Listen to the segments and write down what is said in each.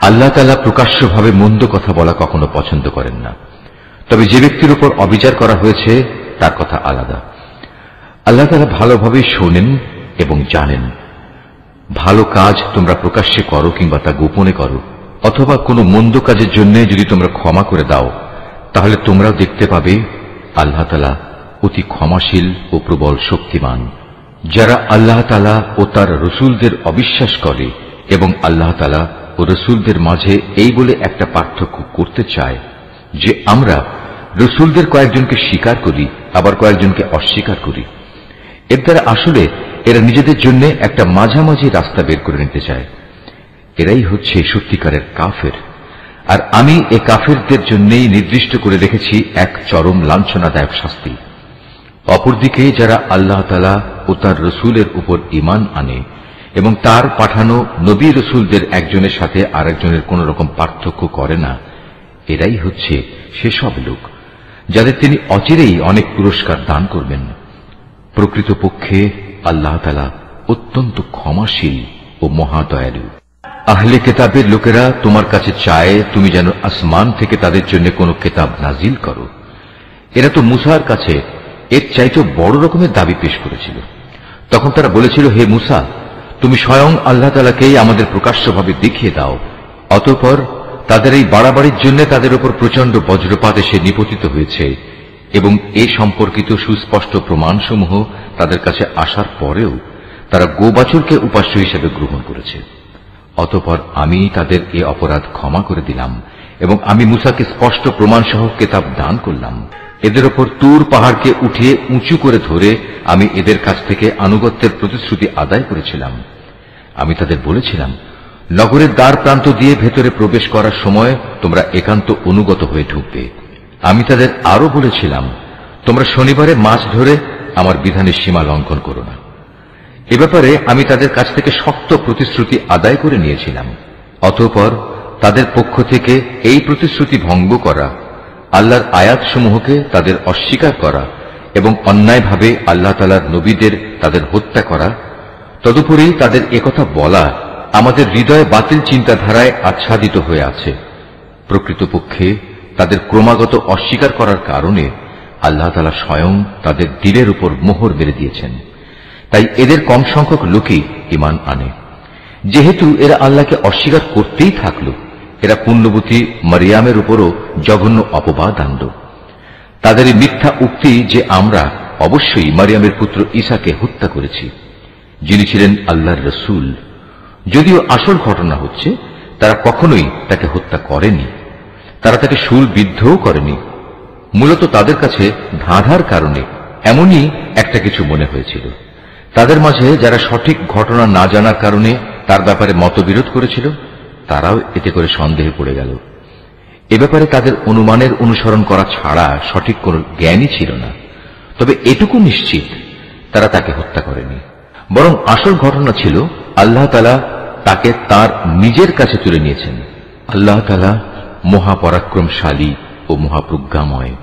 আল্লাহ তাআলা প্রকাশ্যভাবে মন্দ কথা বলা কখনো পছন্দ করেন না, তবে যে ব্যক্তির উপর অবিচার করা হয়েছে তার কথা আলাদা। আল্লাহ তাআলা ভালোভাবে শোনেন এবং জানেন। ভালো কাজ তোমরা প্রকাশ্যে করো কিংবা তা গোপনে করো, অথবা কোনো মন্দ কাজের জন্য যদি তোমরা ক্ষমা করে দাও, তাহলে তোমরাও দেখতে পাবে আল্লাহ তাআলা অতি ক্ষমাশীল ও প্রবল শক্তিমান। যারা আল্লাহ তাআলা ও তার রসুলদের অবিশ্বাস করে এবং আল্লাহ তাআলা ও রসুলদের মাঝে এই বলে একটা পার্থক্য করতে চায় যে আমরা রসুলদের কয়েকজনকে স্বীকার করি আবার কয়েকজনকে অস্বীকার করি, এর দ্বারা আসলে এরা নিজেদের জন্য একটা মাঝামাঝি রাস্তা বের করে নিতে চায়। এরাই হচ্ছে সত্যিকারের কাফের। আর আমি এ কাফেরদের জন্যই নির্দিষ্ট করে রেখেছি এক চরম লাঞ্ছনাদায়ক শাস্তি। অপরদিকে যারা আল্লাহ তাআলা ও তার রসুলের উপর ঈমান আনে এবং তার পাঠানো নবী রসুলদের একজনের সাথে আরেকজনের কোন রকম পার্থক্য করে না, এরাই হচ্ছে সেসব লোক যাদের তিনি অচিরেই অনেক পুরস্কার দান করবেন। প্রকৃতপক্ষে আল্লাহ তাআলা অত্যন্ত ক্ষমাশীল ও মহাদয়ালু। আহলে কেতাবের লোকেরা তোমার কাছে চায় তুমি যেন আসমান থেকে তাদের জন্য কোনো কেতাব নাজিল করো। এরা তো মুসার কাছে এর চাইতে বড় রকমের দাবি পেশ করেছিল। তখন তারা বলেছিল, হে মুসা, তুমি স্বয়ং আল্লাহ তাআলাকেই আমাদের প্রকাশ্যভাবে দেখিয়ে দাও। অতঃপর তাদের এই বাড়াবাড়ির জন্য তাদের উপর প্রচন্ড বজ্রপাত এসে নিপতিত হয়েছে এবং এ সম্পর্কিত সুস্পষ্ট প্রমাণসমূহ তাদের কাছে আসার পরেও তারা গোবাছুরকে উপাস্য হিসেবে গ্রহণ করেছে। অতঃপর আমি তাদের এ অপরাধ ক্ষমা করে দিলাম এবং আমি মুসাকে স্পষ্ট প্রমাণসহ কেতাব দান করলাম। এদের ওপর তুর পাহাড়কে উঠিয়ে উঁচু করে ধরে আমি এদের কাছ থেকে আনুগত্যের প্রতিশ্রুতি আদায় করেছিলাম। আমি তাদের বলেছিলাম, নগরের দ্বার প্রান্ত দিয়ে ভেতরে প্রবেশ করার সময় তোমরা একান্ত অনুগত হয়ে ঢুকবে। আমি তাদের আরো বলেছিলাম, তোমরা শনিবারে মাছ ধরে আমার বিধানের সীমা লঙ্ঘন করো না। এ ব্যাপারে আমি তাদের কাছ থেকে শক্ত প্রতিশ্রুতি আদায় করে নিয়েছিলাম। অতঃপর তাদের পক্ষ থেকে এই প্রতিশ্রুতি ভঙ্গ করা, আল্লাহর আয়াতসমূহকে তাদের অস্বীকার করা এবং অন্যায়ভাবে আল্লাহ তাআলার নবীদের তাদের হত্যা করা, তদুপরি তাদের একথা বলা আমাদের হৃদয়ে বাতিল চিন্তাধারায় আচ্ছাদিত হয়ে আছে। প্রকৃতপক্ষে তাদের ক্রমাগত অস্বীকার করার কারণে আল্লাহ তাআলা স্বয়ং তাদের দিলের উপর মোহর মেরে দিয়েছেন। তাই এদের কম সংখ্যক লোকই ঈমান আনে। যেহেতু এরা আল্লাহকে অস্বীকার করতেই থাকল, এরা পুণ্যবতী মারিয়ামের উপরও জঘন্য অপবাদ আনল। তাদের এই মিথ্যা উক্তি যে আমরা অবশ্যই মারিয়ামের পুত্র ঈসাকে হত্যা করেছি, যিনি ছিলেন আল্লাহর রসুল, যদিও আসল ঘটনা হচ্ছে তারা কখনোই তাকে হত্যা করেনি। তারা তাকে শূলবিদ্ধও করেনি। মূলত তাদের কাছে ধাঁধার কারণে এমনই একটা কিছু মনে হয়েছিল। তাদের মাঝে যারা সঠিক ঘটনা না জানার কারণে তার ব্যাপারে মতবিরোধ করেছিল, তারাও এতে করে সন্দেহে পড়ে গেল। এ ব্যাপারে তাদের অনুমানের অনুসরণ করা ছাড়া সঠিক কোনো জ্ঞানই ছিল না। তবে এটুকু নিশ্চিত, তারা তাকে হত্যা করেনি, বরং আসল ঘটনা ছিল আল্লাহ তাআলা তাকে তার নিজের কাছে তুলে নিয়েছেন। আল্লাহ তাআলা মহাপরাক্রমশালী ও মহাপ্রজ্ঞাময়।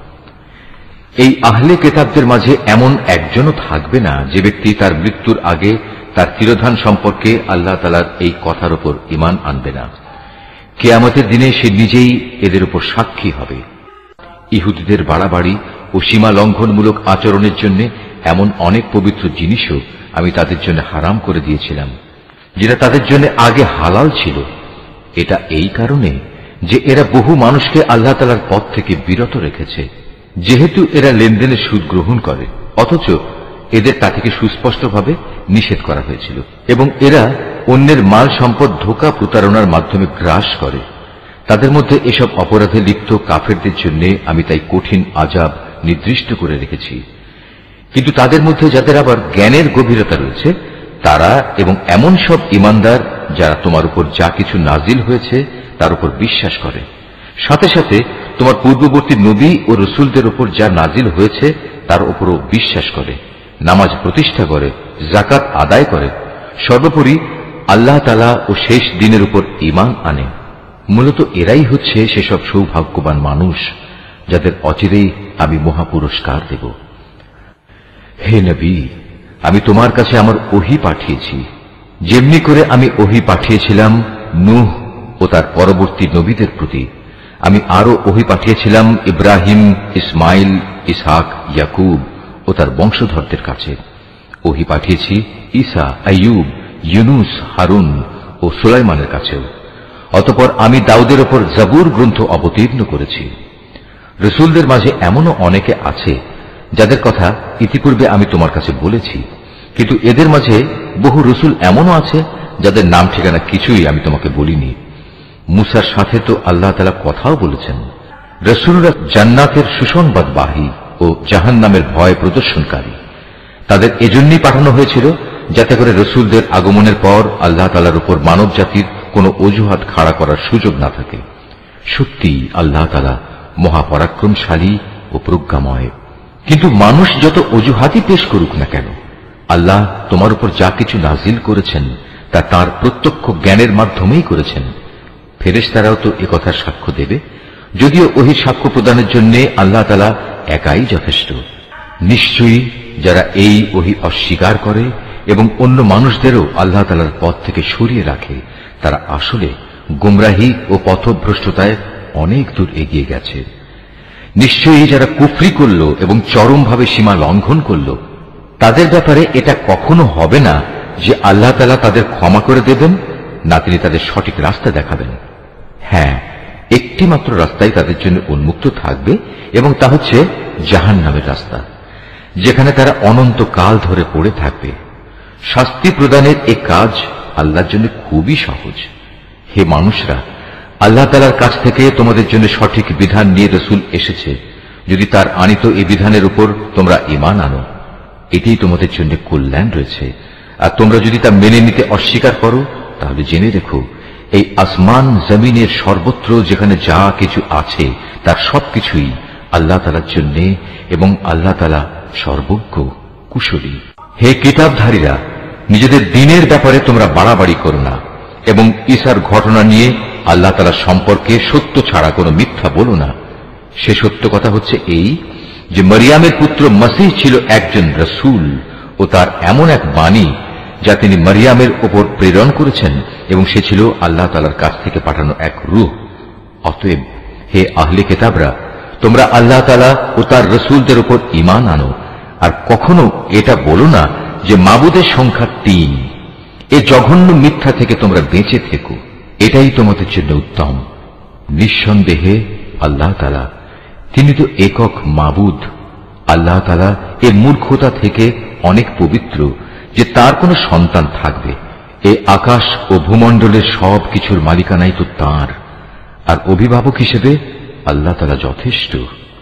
এই আহলে কেতাবদের মাঝে এমন একজনও থাকবে না যে ব্যক্তি তার মৃত্যুর আগে তার তিরোধান সম্পর্কে আল্লাহ তাআলার এই কথার উপর ঈমান আনবে না। কিয়ামতের দিনে সে নিজেই এদের উপর সাক্ষী হবে। ইহুদিদের বাড়াবাড়ি ও সীমা লঙ্ঘনমূলক আচরণের জন্য এমন অনেক পবিত্র জিনিসও আমি তাদের জন্য হারাম করে দিয়েছিলাম, যেটা তাদের জন্য আগে হালাল ছিল। এটা এই কারণে যে এরা বহু মানুষকে আল্লাহ তাআলার পথ থেকে বিরত রেখেছে। যেহেতু এরা লেনদেনের সুদ গ্রহণ করে, অথচ এদের তা থেকে সুস্পষ্টভাবে নিষেধ করা হয়েছিল, এবং এরা অন্যের মাল সম্পদ ধোঁকা প্রতারণার মাধ্যমে গ্রাস করে। তাদের মধ্যে এসব অপরাধে লিপ্ত কাফেরদের জন্য আমি তাই কঠিন আযাব নির্দিষ্ট করে রেখেছি। কিন্তু তাদের মধ্যে যাদের আবার জ্ঞানের গভীরতা রয়েছে, তারা এবং এমন সব ঈমানদার যারা তোমার উপর যা কিছু নাজিল হয়েছে তার উপর বিশ্বাস করে, সাথে সাথে তোমার পূর্ববর্তী নবী ও রসুলদের উপর যা নাজিল হয়েছে তার উপরও বিশ্বাস করে, নামাজ প্রতিষ্ঠা করে, যাকাত আদায় করে, সর্বোপরি আল্লাহ তাআলা ও শেষ দিনের উপর ঈমান আনে। মূলত এরাই হচ্ছে সেসব সৌভাগ্যবান মানুষ যাদের অচিরেই আমি মহাপুরস্কার দেব। হে নবী, আমি তোমার কাছে আমার ওহী পাঠিয়েছি, যেমনি করে আমি ওহী পাঠিয়েছিলাম নূহ, ও তার পরবর্তী নবীদের প্রতি আমি আরো ওহী পাঠিয়েছিলাম ইব্রাহিম, ইসমাইল, ইসহাক, ইয়াকুব ও তার বংশধরদের কাছে। ওহী পাঠিয়েছি ঈসা, আইয়ুব, ইউনুস, হারুন ও সুলাইমানের কাছেও। অতঃপর আমি দাউদের ওপর জাবুর গ্রন্থ অবতীর্ণ করেছি। রসুলদের মাঝে এমনও অনেকে আছে যাদের কথা ইতিপূর্বে আমি তোমার কাছে বলেছি, কিন্তু এদের মাঝে বহু রসুল এমনও আছে যাদের নাম ঠিকানা কিছুই আমি তোমাকে বলিনি। মুসার সাথে তো আল্লাহ তাআলা কথাও বলেছেন। রসুলরা জান্নাতের সুসংবাদবাহী ও জাহান্নামের ভয় প্রদর্শনকারী। তাদের এজন্যই পাঠানো হয়েছিল যাতে করে রসুলদের আগমনের পর আল্লাহ তাআলার উপর মানব জাতির কোনো অজুহাত খাড়া করার সুযোগ না থাকে। সত্যি আল্লাহ তাআলা মহাপরাক্রমশালী ও প্রজ্ঞাময়। কিন্তু মানুষ যত অজুহাতই পেশ করুক না কেন, আল্লাহ তোমার উপর যা কিছু নাজিল করেছেন তা তাঁর প্রত্যক্ষ জ্ঞানের মাধ্যমেই করেছেন। ফেরেশতারাও তো একথার সাক্ষ্য দেবে, যদিও ওহির সাক্ষ্য প্রদানের জন্য আল্লাহ তাআলা একাই যথেষ্ট। নিশ্চয়ই যারা এই ওহী অস্বীকার করে এবং অন্য মানুষদেরও আল্লাহ তাআলার পথ থেকে সরিয়ে রাখে, তারা আসলে গুমরাহি ও পথভ্রষ্টতায় অনেক দূর এগিয়ে গেছে। নিশ্চয়ই যারা কুফরি করল এবং চরমভাবে সীমা লঙ্ঘন করল, তাদের ব্যাপারে এটা কখনো হবে না যে আল্লাহ তাআলা তাদের ক্ষমা করে দেবেন, না তিনি তাদের সঠিক রাস্তা দেখাবেন। হ্যাঁ, একটি মাত্র রাস্তাই তাদের জন্য উন্মুক্ত থাকবে এবং তা হচ্ছে জাহান্নামের রাস্তা, যেখানে তারা অনন্তকাল ধরে পড়ে থাকবে। শাস্তি প্রদানের এ কাজ আল্লাহর জন্য খুবই সহজ। হে মানুষরা, আল্লাহ তাআলার কাছ থেকে তোমাদের জন্য সঠিক বিধান নিয়ে রসুল এসেছে। যদি তার আনিত এই বিধানের উপর তোমরা ঈমান আনো, এতেই তোমাদের জন্য কল্যাণ রয়েছে। আর তোমরা যদি তা মেনে নিতে অস্বীকার করো, তাহলে জেনে রেখো এই আসমান জমিনের সর্বত্র যেখানে যা কিছু আছে তার সবকিছুই আল্লাহ তাআলার জন্য, এবং আল্লাহ তাআলা সর্বজ্ঞ, কুশলী। হে কিতাবধারীরা, নিজেদের দ্বীনের ব্যাপারে তোমরা বাড়াবাড়ি করো না, এবং ঈসার ঘটনা নিয়ে আল্লাহ তাআলা সম্পর্কে সত্য ছাড়া কোনো মিথ্যা বলো না। সে সত্য কথা হচ্ছে এই যে মরিয়ামের পুত্র মসীহ ছিল একজন রসূল ও তার এমন এক বাণী যা তিনি মরিয়ামের উপর প্রেরণ করেছেন, এবং সে ছিল আল্লাহ তাআলার কাছ থেকে পাঠানো এক রূহ। অতএব হে আহলে কিতাবরা, তোমরা আল্লাহ তাআলা ও তার রসূলদের উপর ঈমান আনো, আর কখনো এটা বলো না যে মাবুদের সংখ্যা ৩। এ জঘন্য মিথ্যা থেকে তোমরা বেঁচে থেকো, এটাই তোমাদের জন্য উত্তম। নিঃসন্দেহে আল্লাহ তাআলা তিনি তো একক মাবুদ। আল্লাহ তাআলা এ মূর্খতা থেকে অনেক পবিত্র যে তার কোনো সন্তান থাকবে। এ আকাশ ও ভূমণ্ডলের সব কিছুর মালিকানাই তো তাঁর, আর অভিভাবক হিসেবে আল্লাহ তাআলা যথেষ্ট।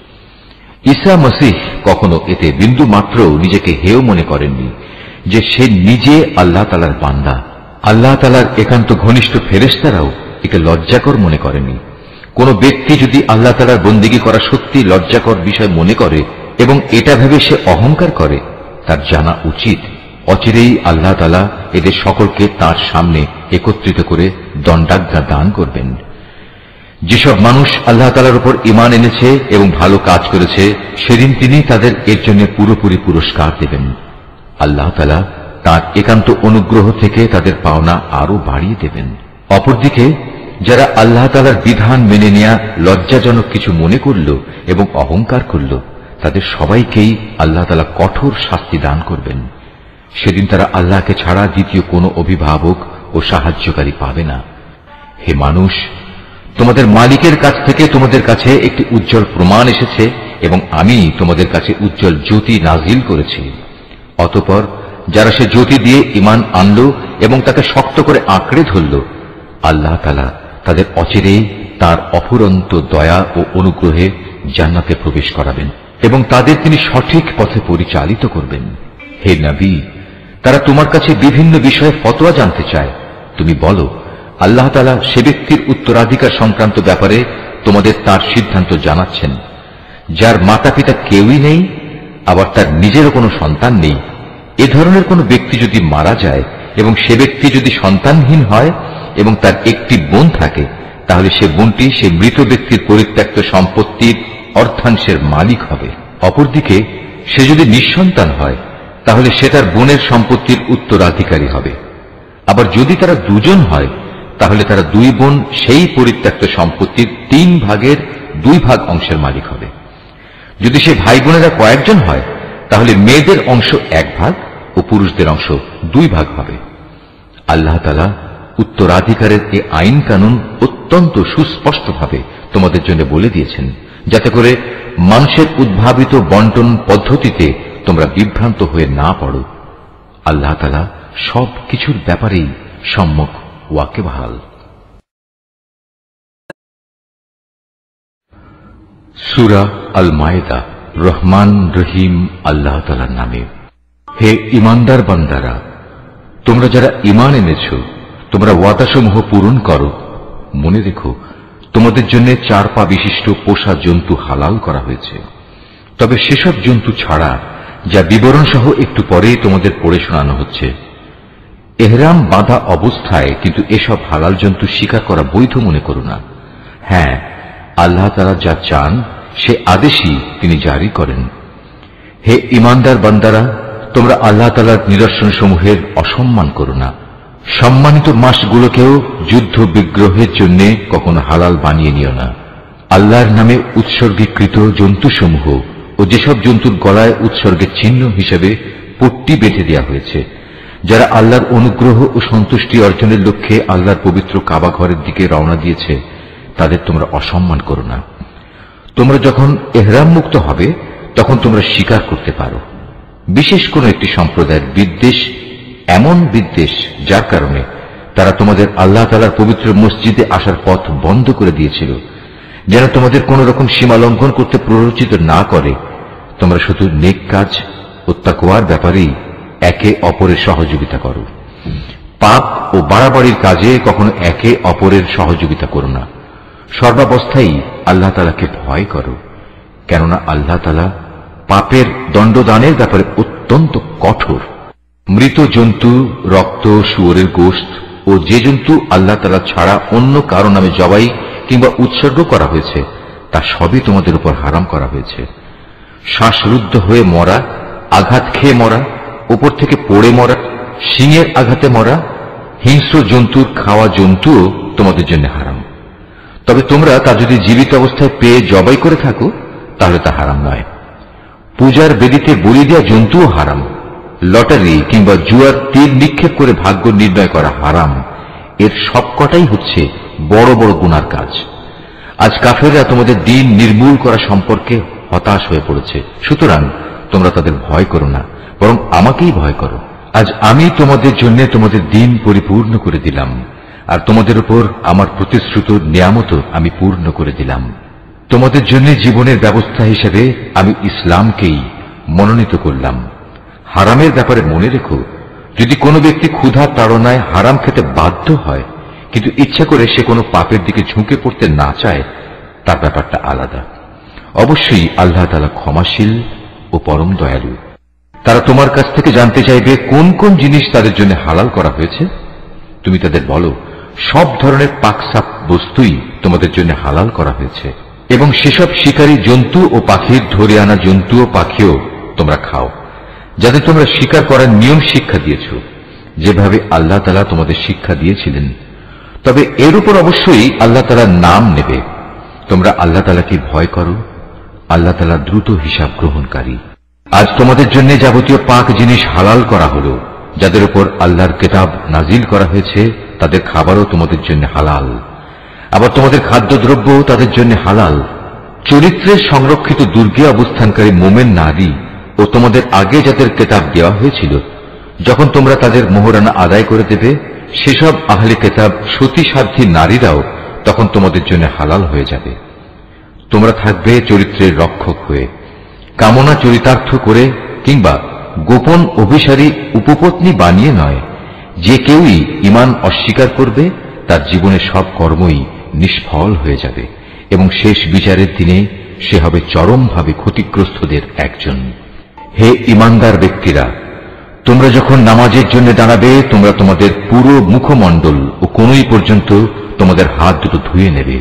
ঈসা মসীহ কখনো এতে বিন্দু মাত্র নিজেকে হেয় মনে করেননি যে সে নিজে আল্লাহ তাআলার বান্দা। আল্লাহ তাআলার একান্ত ঘনিষ্ঠ ফেরেশতারাও একে লজ্জাকর মনে করেনি। কোন ব্যক্তি যদি আল্লাহ তাআলার বন্দেগী করা সত্যি লজ্জাকর বিষয় মনে করে এবং এটা ভেবে সে অহংকার করে, তার জানা উচিত অচিরেই আল্লাহ তাআলা এদের সকলকে তার সামনে একত্রিত করে দণ্ডাজ্ঞা দান করবেন। যেসব মানুষ আল্লাহ তাআলার উপর ঈমান এনেছে এবং ভালো কাজ করেছে, সেদিন তিনি তাদের এর জন্য পুরোপুরি পুরস্কার দেবেন। আল্লাহ তাআলা তাঁর একান্ত অনুগ্রহ থেকে তাদের পাওনা আরো বাড়িয়ে দেবেন। অপরদিকে যারা আল্লাহ তাআলার বিধান মেনে নেয়া লজ্জাজনক কিছু মনে করল এবং অহংকার করল, তাদের সবাইকেই আল্লাহ তাআলা কঠোর শাস্তি দান করবেন। সেদিন তারা আল্লাহকে ছাড়া দ্বিতীয় কোনো অভিভাবক ও সাহায্যকারী পাবে না। হে মানুষ, তোমাদের মালিকের কাছ থেকে তোমাদের কাছে একটি উজ্জ্বল প্রমাণ এসেছে, এবং আমি তোমাদের কাছে উজ্জ্বল জ্যোতি নাজিল করেছি। অতঃপর যারা সে জ্যোতি দিয়ে ঈমান আনল এবং তাকে শক্ত করে আঁকড়ে ধরল, আল্লাহ তাআলা তাদের অচিরেই তার অফুরন্ত দয়া ও অনুগ্রহে জান্নাতে প্রবেশ করাবেন এবং তাদের তিনি সঠিক পথে পরিচালিত করবেন। হে নবী, তারা তোমার কাছে বিভিন্ন বিষয়ে ফতোয়া জানতে চায়। তুমি বলো, আল্লাহ তাআলা সে ব্যক্তির উত্তরাধিকার সংক্রান্ত ব্যাপারে তোমাদের তার সিদ্ধান্ত জানাচ্ছেন, যার মাতা পিতা কেউই নেই, আবার তার নিজেরও কোনো সন্তান নেই। এ ধরনের কোনো ব্যক্তি যদি মারা যায় এবং সে ব্যক্তি যদি সন্তানহীন হয় এবং তার একটি বোন থাকে, তাহলে সে বোনটি সে মৃত ব্যক্তির পরিত্যক্ত সম্পত্তির অর্ধাংশের মালিক হবে। অপরদিকে সে যদি নিঃসন্তান হয়, তাহলে সে তার বোনের সম্পত্তির উত্তরাধিকারী হবে। আবার যদি তারা দুজন হয়, তাহলে তারা দুই বোন সেই পরিত্যক্ত সম্পত্তির 3 ভাগের 2 ভাগ অংশের মালিক হবে। যদি সে ভাই বোনেরা কয়েকজন হয় তাহলে মেয়েদের অংশ 1 ভাগ ও পুরুষদের অংশ 2 ভাগ হবে। আল্লাহ তাআলা উত্তরাধিকারের এই আইন কানুন অত্যন্ত সুস্পষ্টভাবে তোমাদের জন্য বলে দিয়েছেন, যাতে করে মানুষের উদ্ভাবিত বন্টন পদ্ধতিতে তোমরা বিভ্রান্ত হয়ে না পড়ো। আল্লাহ তাআলা সব কিছুর ব্যাপারেই সম্যক ওয়াকিবহাল। সূরা আল মায়েদা। রহমান রহিম আল্লাহ তাআলার নামে। হে ঈমানদার বান্দারা, তোমরা যারা ঈমান এনেছ, তোমরা ওয়াদাসমূহ পূরণ করো। মনে রেখো, তোমাদের জন্য 4 পা বিশিষ্ট পোষা জন্তু হালাল করা হয়েছে, তবে সেসব জন্তু ছাড়া যা বিবরণ সহ একটু পরেই তোমাদের পড়ে শোনানো হচ্ছে। এহরাম বাঁধা অবস্থায় কিন্তু এসব হালাল জন্তু শিকার করা বৈধ মনে করো না। হ্যাঁ, আল্লাহ তাআলা যা চান সে আদেশই তিনি জারি করেন। হে ঈমানদার বান্দারা, তোমরা আল্লাহ তাআলার নিদর্শন সমূহের অসম্মান করো না। সম্মানিত মাসগুলোকেও যুদ্ধ বিগ্রহের জন্য কখনো হালাল বানিয়ে নিও না। আল্লাহর নামে উৎসর্গীকৃত জন্তুসমূহ ও যেসব জন্তুর গলায় উৎসর্গের চিহ্ন হিসেবে পট্টি বেঁধে দেওয়া হয়েছে, যারা আল্লাহর অনুগ্রহ ও সন্তুষ্টি অর্জনের লক্ষ্যে আল্লাহর পবিত্র কাবা ঘরের দিকে রওনা দিয়েছে, তাদের তোমরা অসম্মান করো না। তোমরা যখন এহরাম মুক্ত হবে তখন তোমরা শিকার করতে পারো। বিশেষ কোন একটি সম্প্রদায়ের বিদ্বেষ এমন বিদ্বেষ যার কারণে তারা তোমাদের আল্লাহ তাআলার পবিত্র মসজিদে আসার পথ বন্ধ করে দিয়েছিল, যেন তোমাদের কোন রকম সীমা লঙ্ঘন করতে প্ররোচিত না করে। তোমরা শুধু নেক কাজ ও তাকওয়ার ব্যাপারেই একে অপরের সহযোগিতা করো। পাপ ও বাড়াবাড়ির কাজে কখনো একে অপরের সহযোগিতা করো না। সর্বাবস্থায় আল্লাহ তাআলাকে ভয় করো, কেননা আল্লাহ তাআলা পাপের দণ্ডদানের ব্যাপারে অত্যন্ত কঠোর। মৃত জন্তু, রক্ত, শুয়োরের গোশত ও যে জন্তু আল্লাহ তাআলা ছাড়া অন্য কারো নামে জবাই কিংবা উৎসর্গ করা হয়েছে তা সবই তোমাদের উপর হারাম করা হয়েছে। শ্বাসরুদ্ধ হয়ে মরা, আঘাত খেয়ে মরা, উপর থেকে পড়ে মরা, শিঙের আঘাতে মরা, হিংস্র জন্তুর খাওয়া জন্তুও তোমাদের জন্য হারাম। তবে তোমরা তা যদি জীবিত অবস্থায় পেয়ে জবাই করে থাকো তাহলে তা হারাম নয়। পূজার বেদিতে বলি দেওয়া জন্তুও হারাম। লটারি কিংবা জুয়ার তীর নিক্ষেপ করে ভাগ্য নির্ণয় করা হারাম। এর সবকটাই হচ্ছে বড় বড় গুনার কাজ। আজ কাফেররা তোমাদের দিন নির্মূল করা সম্পর্কে হতাশ হয়ে পড়েছে, সুতরাং তোমরা তাদের ভয় করো না, বরং আমাকেই ভয় করো। আজ আমি তোমাদের জন্য তোমাদের দিন পরিপূর্ণ করে দিলাম, আর তোমাদের উপর আমার প্রতিশ্রুত নিয়ামত আমি পূর্ণ করে দিলাম। তোমাদের জন্য জীবনের ব্যবস্থা হিসেবে আমি ইসলামকেই মনোনীত করলাম। হারামের ব্যাপারে মনে রেখো, যদি কোনো ব্যক্তি ক্ষুধা তাড়নায় হারাম খেতে বাধ্য হয় কিন্তু ইচ্ছা করে সে কোনো পাপের দিকে ঝুঁকে পড়তে না চায়, তার ব্যাপারটা আলাদা। অবশ্যই আল্লাহ তাআলা ক্ষমাশীল ও পরম দয়ালু। তারা তোমার কাছ থেকে জানতে চাইবে কোন কোন জিনিস তাদের জন্য হালাল করা হয়েছে। তুমি তাদের বলো, সব ধরনের পাকসাপ বস্তুই তোমাদের জন্য হালাল করা হয়েছে, এবং সেসব শিকারী জন্তু ও পাখির ধরে আনা জন্তু ও পাখিও তোমরা খাও, যাদের তোমরা শিকার করার নিয়ম শিক্ষা দিয়েছ, যেভাবে আল্লাহ তাআলা তোমাদের শিক্ষা দিয়েছিলেন। তবে এর উপর অবশ্যই আল্লাহ তাআলার নাম নেবে। তোমরা আল্লাহ তাআলাকে ভয় করো, আল্লাহ তাআলা দ্রুত হিসাব গ্রহণকারী। আজ তোমাদের জন্য যাবতীয় পাক জিনিস হালাল করা হলো। যাদের উপর আল্লাহর কিতাব নাজিল করা হয়েছে তাদের খাবারও তোমাদের জন্য হালাল, আবার তোমাদের খাদ্যদ্রব্য তাদের জন্য হালাল। চরিত্রের সংরক্ষিত দুর্গে অবস্থানকারী মোমেন নারী ও তোমাদের আগে যাদের কিতাব দেওয়া হয়েছিল, যখন তোমরা তাদের মোহরানা আদায় করে দেবে, সেসব আহলে কিতাব সতীসাধ্যী নারীরাও তখন তোমাদের জন্য হালাল হয়ে যাবে। তোমরা থাকবে চরিত্রের রক্ষক হয়ে, কামনা চরিতার্থ করে কিংবা গোপন অভিসারী উপপত্নী বানিয়ে নয়। যে কেউই ঈমান অস্বীকার করবে তার জীবনের সব কর্মই নিষ্ফল হয়ে যাবে, এবং শেষ বিচারের দিনে সে হবে চরমভাবে ক্ষতিগ্রস্তদের একজন। হে ঈমানদার ব্যক্তিরা, তোমরা যখন নামাজের জন্য দাঁড়াবে, তোমরা তোমাদের পুরো মুখমণ্ডল ও কনুই পর্যন্ত তোমাদের হাত দুটো ধুয়ে নেবে।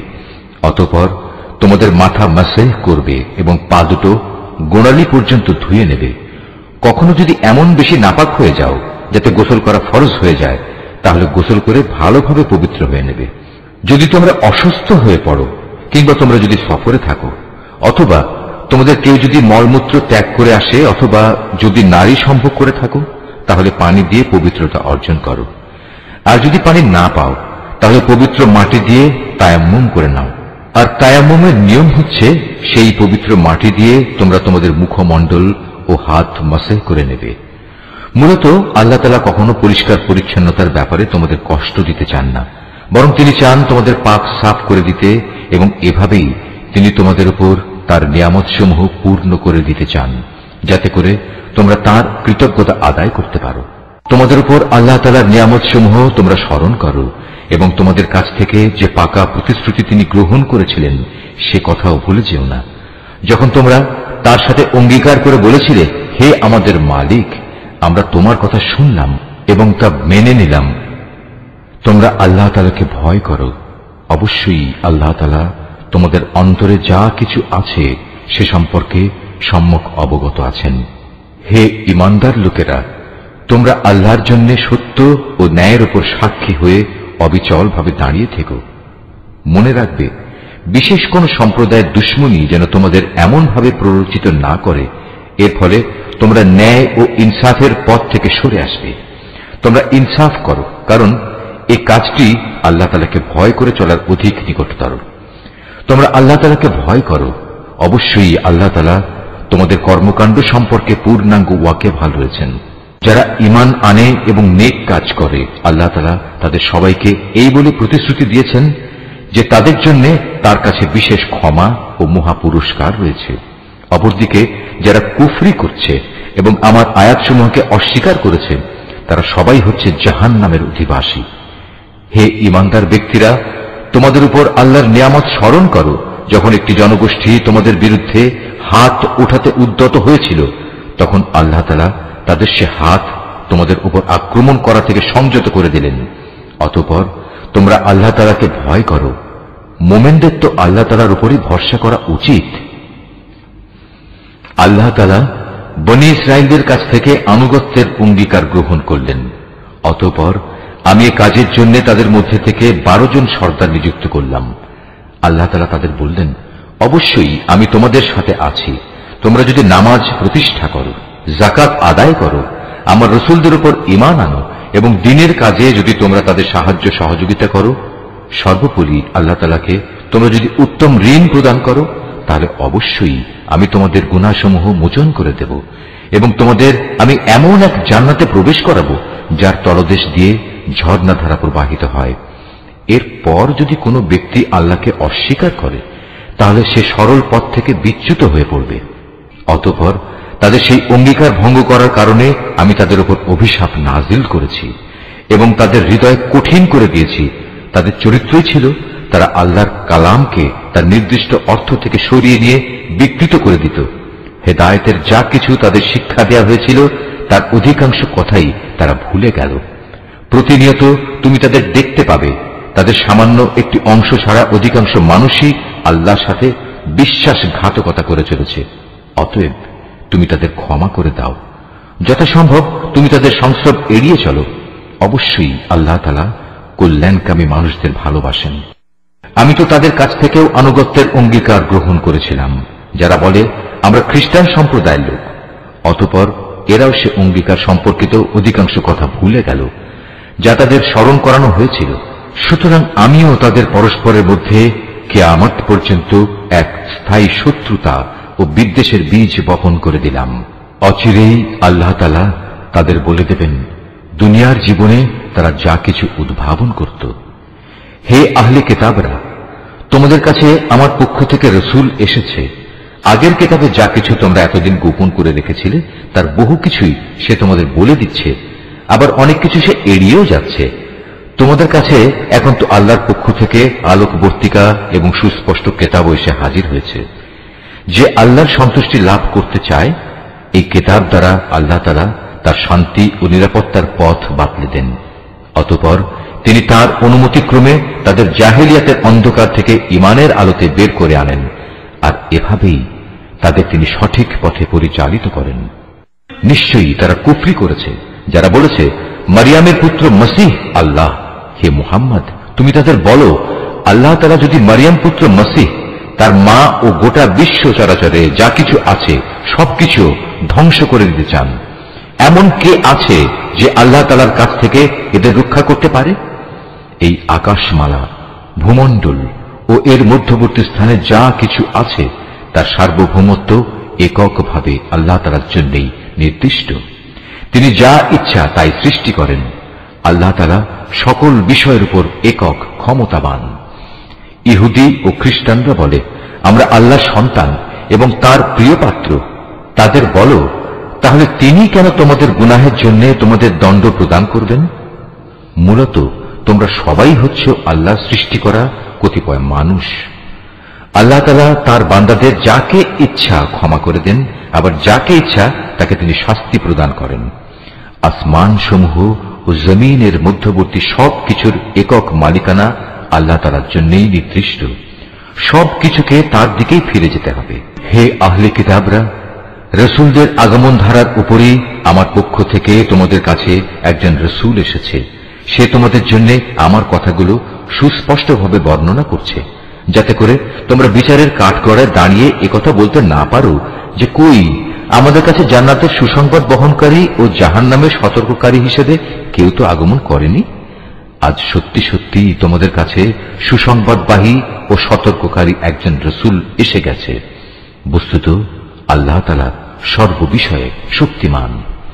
অতঃপর তোমাদের মাথা মাসেহ করবে এবং পা দুটো গোড়ালি পর্যন্ত ধুয়ে নেবে। কখনো যদি এমন বেশি নাপাক হয়ে যাও যাতে গোসল করা ফরজ হয়ে যায়, তাহলে গোসল করে ভালোভাবে পবিত্র হয়ে নেবে। যদি তোমরা অসুস্থ হয়ে পড়ো কিংবা তোমরা যদি সফরে থাকো অথবা তোমাদের কেউ যদি মলমূত্র ত্যাগ করে আসে অথবা যদি নারী সম্ভোগ করে থাকো তাহলে পানি দিয়ে পবিত্রতা অর্জন করো। আর যদি পানি না পাও তাহলে পবিত্র মাটি দিয়ে তায়াম্মুম করে নাও। আর তায়াম্মুমের নিয়ম হচ্ছে সেই পবিত্র মাটি দিয়ে তোমরা তোমাদের মুখমণ্ডল ও হাত মাসাহ করে নেবে। মূলত আল্লাহ তাআলা কখনো পরিষ্কার পরিচ্ছন্নতার ব্যাপারে তোমাদের কষ্ট দিতে চান না, বরং তিনি চান তোমাদের পাক সাফ করে দিতে এবং এভাবেই তিনি তোমাদের উপর তার নিয়ামত সমূহ পূর্ণ করে দিতে চান যাতে করে তোমরা তার কৃতজ্ঞতা আদায় করতে পারো। তোমাদের উপর আল্লাহ তাআলার নিয়ামত সমূহ তোমরা স্মরণ করো এবং তোমাদের কাছ থেকে যে পাকা প্রতিশ্রুতি তিনি গ্রহণ করেছিলেন সে কথাও ভুলে যেও না। যখন তোমরা তার সাথে অঙ্গীকার করে বলেছিলে, হে আমাদের মালিক, আমরা তোমার কথা শুনলাম এবং তা মেনে নিলাম। তোমরা আল্লাহ তাআলাকে ভয় করো, অবশ্যই আল্লাহ তাআলা তোমাদের অন্তরে যা কিছু আছে সে সম্পর্কে সম্যক অবগত আছেন। হে ঈমানদার লোকেরা, তোমরা আল্লাহর জন্য সত্য ও ন্যায়ের উপর সাক্ষী হয়ে অবিচলভাবে দাঁড়িয়ে থেকো। মনে রাখবে, বিশেষ কোন সম্প্রদায়ের দুশ্মনী যেন তোমাদের এমনভাবে প্ররোচিত না করে এর ফলে তোমরা ন্যায় ও ইনসাফের পথ থেকে সরে আসবে। তোমরা ইনসাফ করো, কারণ এই কাজটি আল্লাহ তাআলাকে ভয় করে চলার অধিক নিকটতর। তোমরা আল্লাহ তাআলাকে ভয় করো, অবশ্যই আল্লাহ তাআলা তোমাদের কর্মকাণ্ড সম্পর্কে পূর্ণাঙ্গ ওয়াকিবহাল রয়েছেন। যারা ঈমান আনে এবং নেক কাজ করে আল্লাহ তাআলা তাদের সবাইকে এই বলে প্রতিশ্রুতি দিয়েছেন যে তাদের জন্য তার কাছে বিশেষ ক্ষমা ও মহা পুরস্কার রয়েছে। অপরদিকে যারা কুফরি করছে এবং আমার আয়াতসমূহকে অস্বীকার করেছে তারা সবাই হচ্ছে জাহান্নামের অধিবাসী। হে ঈমানদার ব্যক্তিরা, তোমাদের উপর আল্লাহর নিয়ামত স্মরণ করো যখন একটি জনগোষ্ঠী তোমাদের বিরুদ্ধে হাত উঠাতে উদ্যত হয়েছিল, তখন আল্লাহ তাআলা তাদের সে হাত তোমাদের উপর আক্রমণ করা থেকে সংযত করে দিলেন। অতঃপর তোমরা আল্লাহ তাআলাকে ভয় করো। মোমেনদের তো আল্লাহ তাআলার উপরই ভরসা করা উচিত। আল্লাহ তাআলা বনী ইসরাঈলদের কাছ থেকে আনুগত্যের অঙ্গীকার গ্রহণ করলেন। অতঃপর আমি এ কাজের জন্য তাদের মধ্যে থেকে 12 জন সর্দার নিযুক্ত করলাম। আল্লাহ তাআলা তাদের বললেন, অবশ্যই আমি তোমাদের সাথে আছি। তোমরা যদি নামাজ প্রতিষ্ঠা করো, যাকাত আদায় করো, আমার রাসূলদের উপর ঈমান আনো এবং দ্বীনের কাজে যদি তোমরা তাদের সাহায্য সহযোগিতা করো, সর্বোপরি আল্লাহ তাআলাকে তোমরা যদি উত্তম ঋণ প্রদান করো, তাহলে অবশ্যই আমি তোমাদের গুনাহসমূহ মোচন করে দেব এবং তোমাদের আমি এমন এক জান্নাতে প্রবেশ করাবো যার তলদেশ দিয়ে ঝর্ণাধারা প্রবাহিত হয়। এরপর যদি কোনো ব্যক্তি আল্লাহকে অস্বীকার করে তাহলে সে সরল পথ থেকে বিচ্যুত হয়ে পড়বে। অতঃপর তাদের সেই অঙ্গীকার ভঙ্গ করার কারণে আমি তাদের উপর অভিশাপ নাজিল করেছি এবং তাদের হৃদয় কঠিন করে দিয়েছি। তাদের চরিত্রই ছিল তারা আল্লাহর কালামকে তার নির্দিষ্ট অর্থ থেকে সরিয়ে নিয়ে বিকৃত করে দিত। হেদায়েতের যা কিছু তাদের শিক্ষা দেওয়া হয়েছিল তার অধিকাংশ কথাই তারা ভুলে গেল। প্রতিনিয়ত তুমি তাদের দেখতে পাবে, তাদের সামান্য একটি অংশ ছাড়া অধিকাংশ মানুষই আল্লাহর সাথে বিশ্বাসঘাতকতা করে চলেছে। অতএব তুমি তাদের ক্ষমা করে দাও, যথাসম্ভব তুমি তাদের সংস্রব এড়িয়ে চলো। অবশ্যই আল্লাহ তাআলা কল্যাণকামী মানুষদের ভালোবাসেন। আমি তো তাদের কাছ থেকেও আনুগত্যের অঙ্গীকার গ্রহণ করেছিলাম যারা বলে আমরা খ্রিস্টান সম্প্রদায়ের লোক। অতঃপর এরাও সে অঙ্গীকার সম্পর্কিত অধিকাংশ কথা ভুলে গেল যা তাদের স্মরণ করানো হয়েছিল। সুতরাং আমিও তাদের পরস্পরের মধ্যে কিয়ামত পর্যন্ত এক স্থায়ী শত্রুতা ও বিদ্বেষের বীজ বপন করে দিলাম। অচিরেই আল্লাহ তাআলা তাদের বলে দেবেন দুনিয়ার জীবনে তারা যা কিছু উদ্ভাবন করত। হে আহলে কিতাবরা, তোমাদের কাছে আমার পক্ষ থেকে রাসূল এসেছে। আগের কিতাবে যা কিছু তোমরা এতদিন গোপন করে রেখেছিলে তার বহু কিছুই সে তোমাদের বলে দিচ্ছে, আবার অনেক কিছু সে এড়িয়েও যাচ্ছে। তোমাদের কাছে এখন তো আল্লাহর পক্ষ থেকে আলোকবর্তিকা এবং সুস্পষ্ট কিতাব এসে হাজির হয়েছে। যে আল্লাহর সন্তুষ্টি লাভ করতে চায় এই কিতাব দ্বারা আল্লাহ তাআলা তার শান্তি ও নিরাপত্তার পথ বাতলে দেন। অতঃপর তিনি তার অনুমতিক্রমে তাদের জাহেলিয়াতের অন্ধকার থেকে ঈমানের আলোতে বের করে আনেন, আর এভাবেই তাদের তিনি সঠিক পথে পরিচালিত করেন। নিশ্চয়ই তারা কুফরি করেছে যারা বলেছে মারিয়ামের পুত্র মসিহ আল্লাহ। হে মুহাম্মদ, তুমি তাদের বলো, আল্লাহ তাআলা যদি মারিয়াম পুত্র মসিহ, তার মা ও গোটা বিশ্ব চরাচরে যা কিছু আছে সবকিছু ধ্বংস করে দিতে চান, এমন কে আছে যে আল্লাহ তাআলার কাছ থেকে এদের রক্ষা করতে পারে? এই আকাশমালা, ভূমণ্ডল ও এর মধ্যবর্তী স্থানে যা কিছু আছে তার সার্বভৌমত্ব এককভাবে আল্লাহ তাআলার জন্যই নির্দিষ্ট। তিনি যা ইচ্ছা তাই সৃষ্টি করেন। আল্লাহ তাআলা সকল বিষয়ের উপর একক ক্ষমতাবান। ইহুদি ও খ্রিস্টানরা বলে, আমরা আল্লাহর সন্তান এবং তার প্রিয় পাত্র। তাদের বলো, তাহলে তিনি কেন তোমাদের গুনাহের জন্য তোমাদের দণ্ড প্রদান করবেন? মূলত তোমরা সবাই হচ্ছ আল্লাহ সৃষ্টি করা কতিপয় মানুষ। আল্লাহ তাআলা তার বান্দাদের যাকে ইচ্ছা ক্ষমা করে দেন, আবার যাকে ইচ্ছা তাকে তিনি শাস্তি প্রদান করেন। আসমান সমূহ ও জমিনের মধ্যবর্তী সব কিছুর একক মালিকানা আল্লাহ তাআলার জন্যই নির্দিষ্ট। সব কিছুকে তার দিকেই ফিরে যেতে হবে। হে আহলে কিতাবরা, রসুলদের আগমন ধারার উপরই আমার পক্ষ থেকে তোমাদের কাছে একজন রসুল এসেছে। সে তোমাদের জন্য আমার কথাগুলো সুস্পষ্টভাবে বর্ণনা করছে, যাতে করে তোমরা বিচারের কাঠগড়ায় দাঁড়িয়ে একথা বলতে না পারো যে কই আমাদের কাছে জান্নাতের সুসংবাদ বহনকারী ও জাহান্নামের সতর্ককারী হিসেবে কেউ তো আগমন করেনি। আজ সত্যি সত্যি তোমাদের কাছে সুসংবাদবাহী ও সতর্ককারী একজন রসুল এসে গেছে। বস্তুত আল্লাহ তাআলা সর্ববিষয়ে শক্তিমান।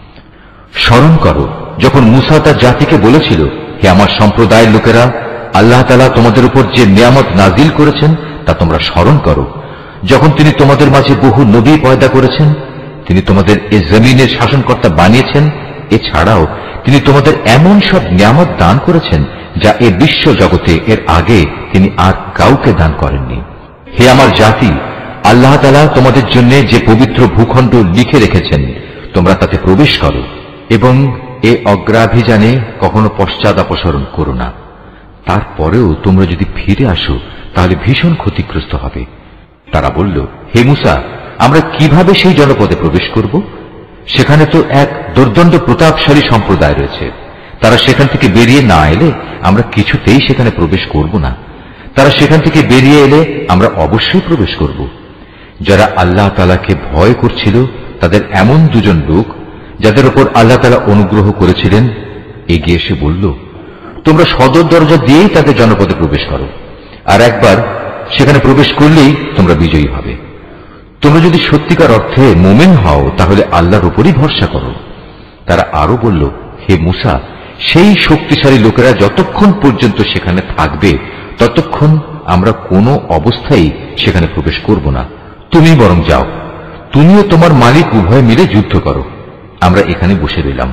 স্মরণ করো যখন মুসা তার জাতিকে বলেছিল, হে আমার সম্প্রদায়ের লোকেরা, আল্লাহ তাআলা তোমাদের উপর যে নিয়ামত নাজিল করেছেন তা তোমরা স্মরণ করো। যখন তিনি তোমাদের মাঝে বহু নবী পয়দা করেছেন, তিনি তোমাদের এ জমিনের শাসনকর্তা বানিয়েছেন। এছাড়াও তিনি তোমাদের এমন সব নিয়ামত দান করেছেন যা এ বিশ্ব জগতে এর আগে তিনি আর কাউকে দান করেননি। হে আমার জাতি, আল্লাহ তাআলা তোমাদের জন্য যে পবিত্র ভূখণ্ড লিখে রেখেছেন, তোমরা তাতে প্রবেশ করো এবং এ অগ্রাভিযানে কখনো পশ্চাৎ অপসরণ করো না। তারপরেও তোমরা যদি ফিরে আসো তাহলে ভীষণ ক্ষতিগ্রস্ত হবে। তারা বলল, হে মুসা, আমরা কিভাবে সেই জনপদে প্রবেশ করব? সেখানে তো এক দুর্দণ্ড প্রতাপশালী সম্প্রদায় রয়েছে। তারা সেখান থেকে বেরিয়ে না এলে আমরা কিছুতেই সেখানে প্রবেশ করব না। তারা সেখান থেকে বেরিয়ে এলে আমরা অবশ্যই প্রবেশ করব। যারা আল্লাহ তাআলাকে ভয় করছিল তাদের এমন দুজন লোক, যাদের উপর আল্লাহ তাআলা অনুগ্রহ করেছিলেন, এগিয়ে এসে বলল, তোমরা সদর দরজা দিয়েই তাদের জনপদে প্রবেশ করো, আর একবার সেখানে প্রবেশ করলেই তোমরা বিজয়ী হবে। তোমরা যদি সত্যিকার অর্থে মুমিন হও তাহলে আল্লাহর উপরই ভরসা করো। তারা আরো বলল, হে মুসা, সেই শক্তিশালী লোকেরা যতক্ষণ পর্যন্ত সেখানে থাকবে ততক্ষণ আমরা কোনো অবস্থায় সেখানে প্রবেশ করব না। তুমি বরং যাও, তুমিও তোমার মালিক উভয় মিলে যুদ্ধ করো, আমরা এখানে বসে রইলাম।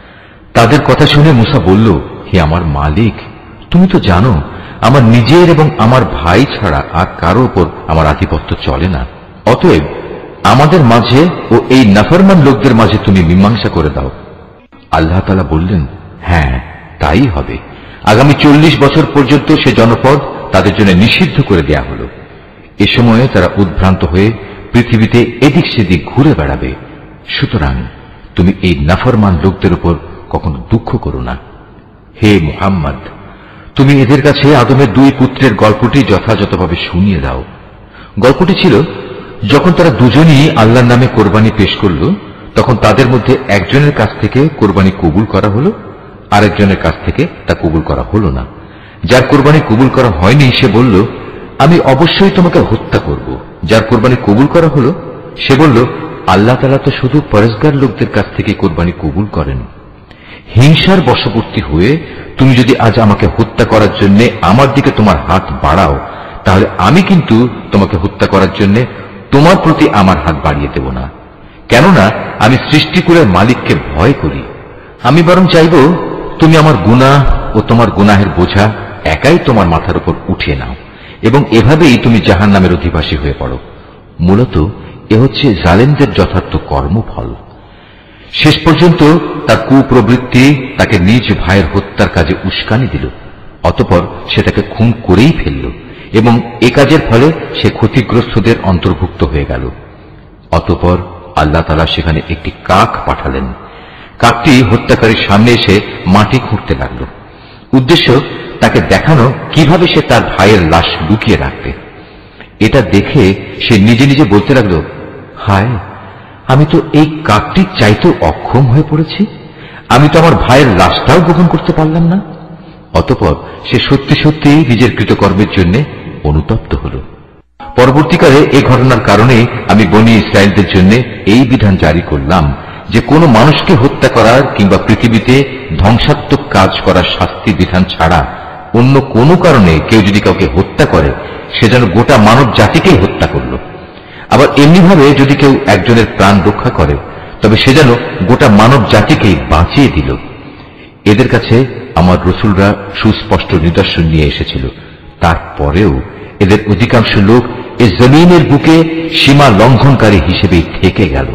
তাদের কথা শুনে মুসা বলল, হে আমার মালিক, তুমি তো জানো আমার নিজের এবং আমার ভাই ছাড়া আর কারো উপর আমার আধিপত্য চলে না। অতএব আমাদের মাঝে ও এই নাফরমান লোকদের মাঝে তুমি মীমাংসা করে দাও। আল্লাহ তাআলা বললেন, হ্যাঁ, তাই হবে। আগামী 40 বছর পর্যন্ত সে জনপদ তাদের জন্য নিষিদ্ধ করে দেয়া হল। এ সময়ে তারা উদ্ভ্রান্ত হয়ে পৃথিবীতে এদিক সেদিক ঘুরে বেড়াবে। সুতরাং তুমি এই নাফরমান লোকদের উপর কখনো দুঃখ করো না। হে মুহাম্মদ, তুমি এদের কাছে আদমের 2 পুত্রের গল্পটি যথাযথভাবে শুনিয়ে দাও। গল্পটি ছিল, যখন তারা দুজনই আল্লাহর নামে কোরবানি পেশ করল, তখন তাদের মধ্যে একজনের কাছ থেকে কোরবানি কবুল করা হল, আরেকজনের কাছ থেকে তা কবুল করা হল না। যার কোরবানি কবুল করা হয়নি সে বলল, আমি অবশ্যই তোমাকে হত্যা করব। যার কোরবানি কবুল করা হল সে বলল, আল্লাহ তাআলা তো শুধু পরেজগার লোকদের কাছ থেকে কোরবানি কবুল করেন। হিংসার বশবর্তী হয়ে তুমি যদি আজ আমাকে হত্যা করার জন্য আমার দিকে তোমার হাত বাড়াও, তাহলে আমি কিন্তু তোমাকে হত্যা করার জন্য তোমার প্রতি আমার হাত বাড়িয়ে দেব না। কেননা আমি সৃষ্টিকুলের মালিককে ভয় করি। আমি বরং চাইব তুমি আমার গুনাহ ও তোমার গুনাহের বোঝা একাই তোমার মাথার উপর উঠিয়ে নাও এবং এভাবেই তুমি জাহান্নামের অধিবাসী হয়ে পড়ো। মূলত এ হচ্ছে জালেমদের যথার্থ কর্মফল। শেষ পর্যন্ত তার কুপ্রবৃত্তি তাকে নিজ ভাইয়ের হত্যার কাজে উস্কানি দিল। অতঃপর সে তাকে খুন করেই ফেলল এবং এ কাজের ফলে সে ক্ষতিগ্রস্তদের অন্তর্ভুক্ত হয়ে গেল। অতঃপর আল্লাহ তাআলা সেখানে একটি কাক পাঠালেন। কাকটি হত্যাকারীর সামনে এসে মাটি খুঁড়তে লাগল। উদ্দেশ্য তাকে দেখানো কিভাবে সে তার ভাইয়ের লাশ লুকিয়ে রাখবে। এটা দেখে সে নিজে নিজে বলতে লাগলো, হায়, আমি তো এই কাকটির চাইতেও অক্ষম হয়ে পড়েছি। আমি তো আমার ভাইয়ের লাশটাও গোপন করতে পারলাম না। অতঃপর সে সত্যি সত্যি নিজের কৃতকর্মের জন্য অনুতপ্ত হল। পরবর্তীকালে এই ঘটনার কারণে আমি বনী ইসরায়েলদের জন্য এই বিধান জারি করলাম যে কোনো মানুষকে হত্যা করার কিংবা পৃথিবীতে ধ্বংসাত্মক কাজ করার শাস্তি বিধান ছাড়া অন্য কোনো কারণে কেউ যদি কাউকে হত্যা করে, সে যেন গোটা মানব জাতিকেই হত্যা করল। আবার এমনিভাবে যদি কেউ একজনের প্রাণ রক্ষা করে, তবে সে যেন গোটা মানব জাতিকেই বাঁচিয়ে দিল। এদের কাছে আমার রসুলরা সুস্পষ্ট নিদর্শন নিয়ে এসেছিল, তারপরেও এদের অধিকাংশ লোক এ জমিনের বুকে সীমা লঙ্ঘনকারী হিসেবেই থেকে গেল।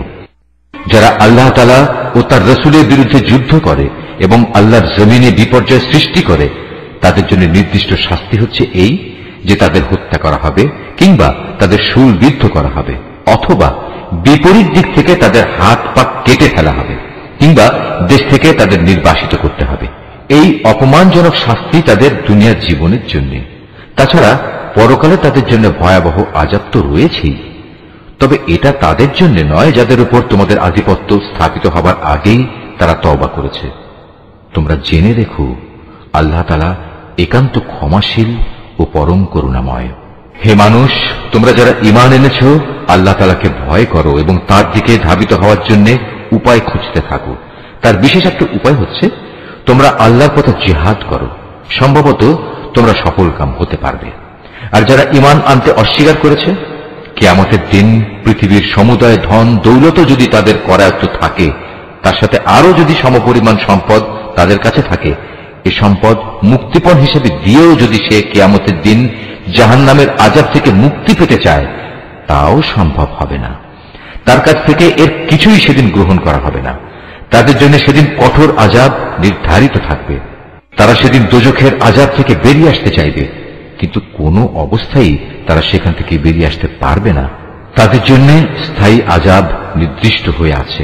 যারা আল্লাহ তাআলা ও তার রসুলের বিরুদ্ধে যুদ্ধ করে এবং আল্লাহর জমিনে বিপর্যয় সৃষ্টি করে, তাদের জন্য নির্দিষ্ট শাস্তি হচ্ছে এই যে তাদের হত্যা করা হবে কিংবা তাদের শূলবিদ্ধ করা হবে, অথবা বিপরীত দিক থেকে তাদের হাত পা কেটে ফেলা হবে কিংবা দেশ থেকে তাদের নির্বাসিত করতে হবে। এই অপমানজনক শাস্তি তাদের দুনিয়ার জীবনের জন্য। তাছাড়া পরকালে তাদের জন্য ভয়াবহ আযাব তো রয়েছেই। তবে এটা তাদের জন্য নয় যাদের উপর তোমাদের আধিপত্য স্থাপিত হবার আগেই তারা তওবা করেছে। তোমরা জেনে রেখো, আল্লাহ তাআলা একান্ত ক্ষমাশীল ও পরম করুণাময়। হে মানুষ, তোমরা যারা ঈমান এনেছ, আল্লাহ তাআলাকে ভয় করো এবং তার দিকে ধাবিত হওয়ার জন্য উপায় খুঁজতে থাকো। তার বিশেষ একটা উপায় হচ্ছে তোমরা আল্লাহর পথে জিহাদ করো। সম্ভবত তোমরা সফলকাম হতে পারবে। আর যারা ঈমান আনতে অস্বীকার করেছে, কিয়ামতের দিন পৃথিবীর সমুদয় ধন দৌলত যদি তাদের করায়ত্ত থাকে, তার সাথে আরো যদি সমপরিমাণ সম্পদ তাদের কাছে থাকে, এ সম্পদ মুক্তিপণ হিসেবে দিয়েও যদি সে কিয়ামতের দিন জাহান্নামের আযাব থেকে মুক্তি পেতে চায়, তাও সম্ভব হবে না। তার কাছ থেকে এর কিছুই সেদিন গ্রহণ করা হবে না। তাদের জন্য সেদিন কঠোর আযাব নির্ধারিত থাকবে। তারা সেদিন দোজখের আযাব থেকে বেরিয়ে আসতে চাইবে, কিন্তু কোনো অবস্থায় তারা সেখান থেকে বেরিয়ে আসতে পারবে না। তাদের জন্য স্থায়ী আযাব নির্দিষ্ট হয়ে আছে।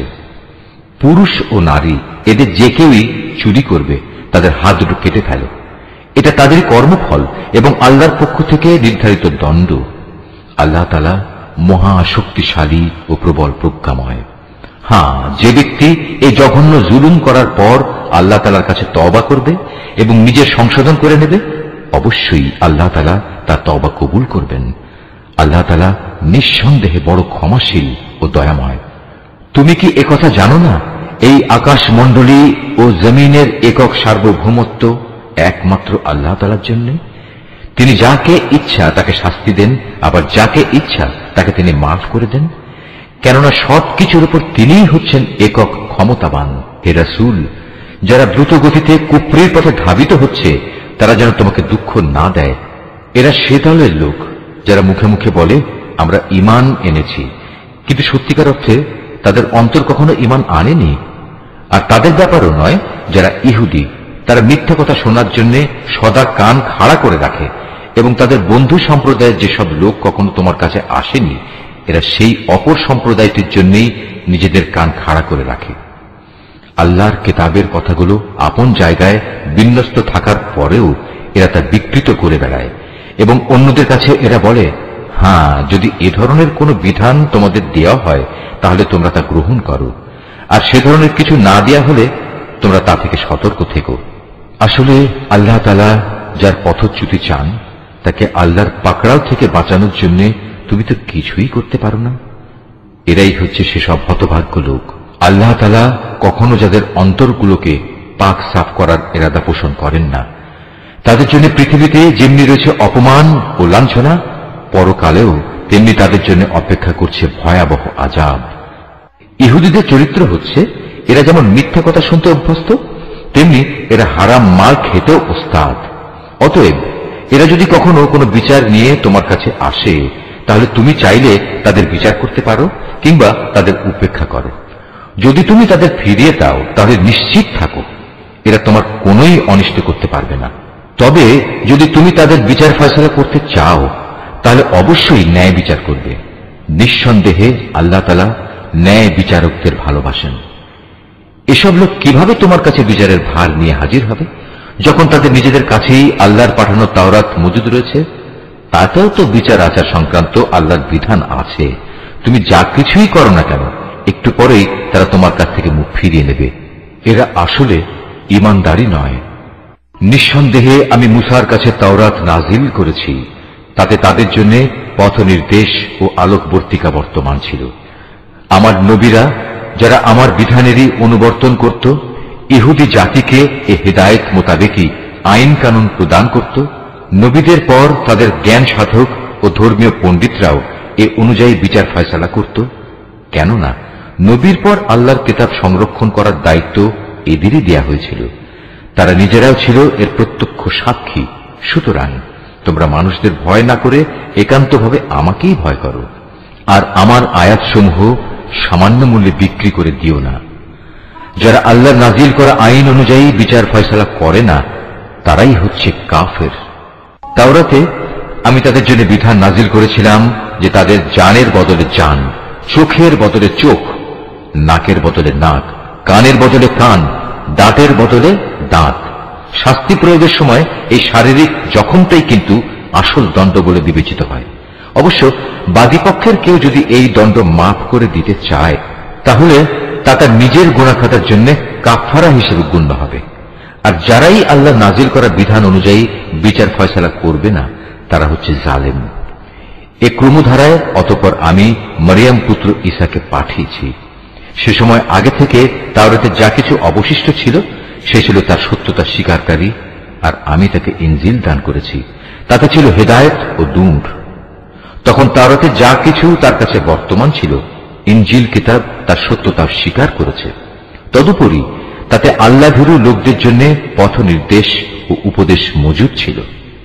পুরুষ ও নারী এদের যে কেউই চুরি করবে, তাদের হাত দুটো কেটে ফেলে। এটা তাদের কর্মফল এবং আল্লাহর পক্ষ থেকে নির্ধারিত দণ্ড। আল্লাহ তাআলা মহা শক্তিশালী ও প্রবল প্রজ্ঞাময়। হ্যাঁ, যে ব্যক্তি এই জঘন্য জুলুম করার পর আল্লাহ তাআলার কাছে তওবা করবে এবং নিজের সংশোধন করে নেবে, অবশ্যই আল্লাহ তাআলা তার তওবা কবুল করবেন। আল্লাহ তাআলা নিঃসন্দেহে বড় ক্ষমাশীল ও দয়াময়। তুমি কি একথা জানো না, এই আকাশমণ্ডলী ও জমিনের একক সার্বভৌমত্ব একমাত্র আল্লাহ তাআলার জন্য? তিনি যাকে ইচ্ছা তাকে শাস্তি দেন, আবার যাকে ইচ্ছা তাকে তিনি মাফ করে দেন। কেননা সবকিছুর উপর তিনিই হচ্ছেন একক ক্ষমতাবান। হে রাসূল, যারা দ্রুত গতিতে কুফরির পথে ধাবিত হচ্ছে, তারা যেন তোমাকে দুঃখ না দেয়। এরা সে দলের লোক যারা মুখে মুখে বলে আমরা ঈমান এনেছি, কিন্তু সত্যিকার অর্থে তাদের অন্তর কখনো ঈমান আনেনি। আর তাদের ব্যাপারও নয় যারা ইহুদি, তারা মিথ্যা কথা শোনার জন্য সদা কান খাড়া করে রাখে, এবং তাদের বন্ধু সম্প্রদায়ের যেসব লোক কখনো তোমার কাছে আসেনি, এরা সেই অপর সম্প্রদায়টির জন্যই নিজেদের কান খাড়া করে রাখে। আল্লাহর কিতাবের কথাগুলো আপন জায়গায় বিন্যস্ত থাকার পরেও এরা তা বিকৃত করে বেড়ায়, এবং অন্যদের কাছে এরা বলে, হ্যাঁ, যদি এ ধরনের কোনো বিধান তোমাদের দেওয়া হয় তাহলে তোমরা তা গ্রহণ করো, আর সে ধরনের কিছু না দেওয়া হলে তোমরা তা থেকে সতর্ক থেকো। আসলে আল্লাহ তাআলা যার পথচ্যুতি চান, তাকে আল্লাহর পাকড়াও থেকে বাঁচানোর জন্য তুমি তো কিছুই করতে পারো না। এরাই হচ্ছে সেসব হতভাগ্য লোক। আল্লাহ তাআলা কখনো যাদের অন্তরগুলোকে পাক সাফ করার ইরাদা পোষণ করেন না, তাদের জন্য পৃথিবীতে যেমনি রয়েছে অপমান ও লাঞ্ছনা, পরকালেও তেমনি তাদের জন্য অপেক্ষা করছে ভয়াবহ আযাব। ইহুদিদের চরিত্র হচ্ছে, এরা যেমন মিথ্যা কথা শুনতে অভ্যস্ত, তেমনি এরা হারাম মাল খেতেও ওস্তাদ। অতএব এরা যদি কখনো কোনো বিচার নিয়ে তোমার কাছে আসে, তাহলে তুমি চাইলে তাদের বিচার করতে পারো কিংবা তাদের উপেক্ষা করো। যদি তুমি তাদের ফিরিয়ে দাও, তাহলে নিশ্চিত থাকো এরা তোমার কোনোই অনিষ্ট করতে পারবে না। তবে যদি তুমি তাদের বিচার ফয়সালা করতে চাও, তাহলে অবশ্যই ন্যায় বিচার করবে। নিঃসন্দেহে আল্লাহ তাআলা ন্যায় বিচারকদের ভালোবাসেন। এসব লোক কিভাবে তোমার কাছে বিচারের ভার নিয়ে হাজির হবে যখন তাদের নিজেদের কাছেই আল্লাহর পাঠানো তাওরাত মজুদ রয়েছে? তাতেও তো বিচার আচার সংক্রান্ত আল্লাহর বিধান আছে। তুমি যা কিছুই করো না কেন, একটু পরেই তারা তোমার কাছ থেকে মুখ ফিরিয়ে নেবে। এরা আসলে ঈমানদারই নয়। নিঃসন্দেহে আমি মুসার কাছে তাওরাত নাজিল করেছি, তাতে তাদের জন্য পথ নির্দেশ ও আলোকবর্তিকা বর্তমান ছিল। আমার নবীরা যারা আমার বিধানেরই অনুবর্তন করত, ইহুদি জাতিকে এ হেদায়েত মোতাবেকই আইন কানুন প্রদান করত। নবীদের পর তাদের জ্ঞান সাধক ও ধর্মীয় পণ্ডিতরাও এ অনুযায়ী বিচার ফয়সালা করত। কেননা নবীর পর আল্লাহর কিতাব সংরক্ষণ করার দায়িত্ব এদেরই দেয়া হয়েছিল। তারা নিজেরাও ছিল এর প্রত্যক্ষ সাক্ষী। সুতরাং তোমরা মানুষদের ভয় না করে একান্তভাবে আমাকেই ভয় করো, আর আমার আয়াতসমূহ সামান্য মূল্যে বিক্রি করে দিও না। যারা আল্লাহর নাজিল করা আইন অনুযায়ী বিচার ফয়সালা করে না, তারাই হচ্ছে কাফের। তাওরাতে আমি তাদের জন্য বিধান নাজিল করেছিলাম যে তাদের জানের বদলে জান, চোখের বদলে চোখ, নাকের বদলে নাক, কানের বদলে কান, দাঁতের বদলে দাঁত। শাস্তি প্রয়োগের সময় এই শারীরিক জখমটাই কিন্তু আসল দণ্ড বলে বিবেচিত হয়। অবশ্য বাদীপক্ষের কেউ যদি এই দণ্ড মাফ করে দিতে চায়, তাহলে তা তার নিজের গুনাহ খাতার জন্য কাফারা হিসেবে গণ্য হবে। আর যারাই আল্লাহ নাজিল করা বিধান অনুযায়ী বিচার ফয়সালা করবে না, তারা হচ্ছে জালেম। এ ক্রমধারায় অতঃপর আমি মরিয়ম পুত্র ঈসাকে পাঠিয়েছি। সে সময় আগে থেকে তাওরাতে যা কিছু অবশিষ্ট ছিল সে ছিল তার সত্যতা স্বীকারকারী, আর আমি তাকে ইনজিল দান করেছি, তাতে ছিল হেদায়েত ও নূর। তখন তাওরাতে যা কিছু তার কাছে বর্তমান ছিল, ইনজিল কিতাব তার সত্যতা স্বীকার করেছে। তদুপরি তাতে আল্লাহভীরু লোকদের জন্য পথ নির্দেশ ও উপদেশ মজুদ ছিল।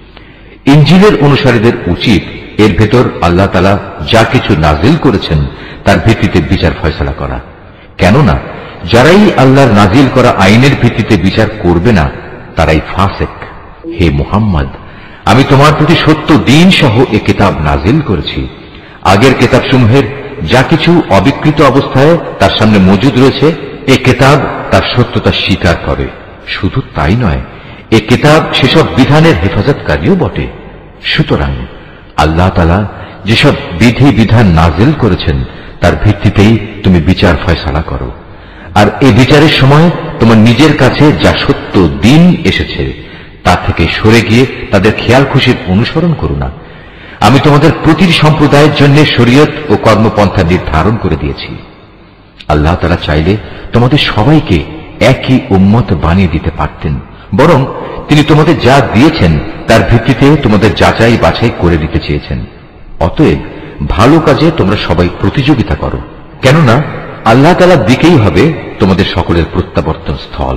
ইনজিলের অনুসারীদের উচিত এর ভেতর আল্লাহ তাআলা যা কিছু নাজিল করেছেন তার ভিত্তিতে বিচার ফয়সালা করা। কেননা যারাই আল্লাহর নাজিল করা আইনের ভিত্তিতে বিচার করবে না, তারাই ফাসেক। হে মুহাম্মদ, আমি তোমার প্রতি সত্য দিন সহ এ কিতাব নাজিল করেছি। আগের কিতাবসমূহের যা কিছু অবিকৃত অবস্থায় তার সামনে মজুদ রয়েছে, এ কিতাব তার সত্যতা স্বীকার করে। শুধু তাই নয়, এ কিতাব সেসব বিধানের হেফাজতকারীও বটে। সুতরাং আল্লাহ তাআলা যেসব বিধি বিধান নাজিল করেছেন তার ভিত্তিতেই তুমি বিচার ফয়সালা করো। আর এই বিচারের সময় তোমার নিজের কাছে যা সত্য দিন এসেছে তা থেকে সরে গিয়ে তাদের খেয়াল খুশির অনুসরণ করো না। আমি তোমাদের প্রতিটি সম্প্রদায়ের জন্য শরীয়ত ও কর্মপন্থা নির্ধারণ করে দিয়েছি। আল্লাহ তাআলা চাইলে তোমাদের সবাইকে একই উম্মত বানিয়ে দিতে পারতেন, বরং তিনি তোমাদের যা দিয়েছেন তার ভিত্তিতে তোমাদের যাচাই বাছাই করে দিতে চেয়েছেন। অতএব ভালো কাজে তোমরা সবাই প্রতিযোগিতা করো, কেননা আল্লাহ তাআলার দিকেই হবে তোমাদের সকলের প্রত্যাবর্তন স্থল।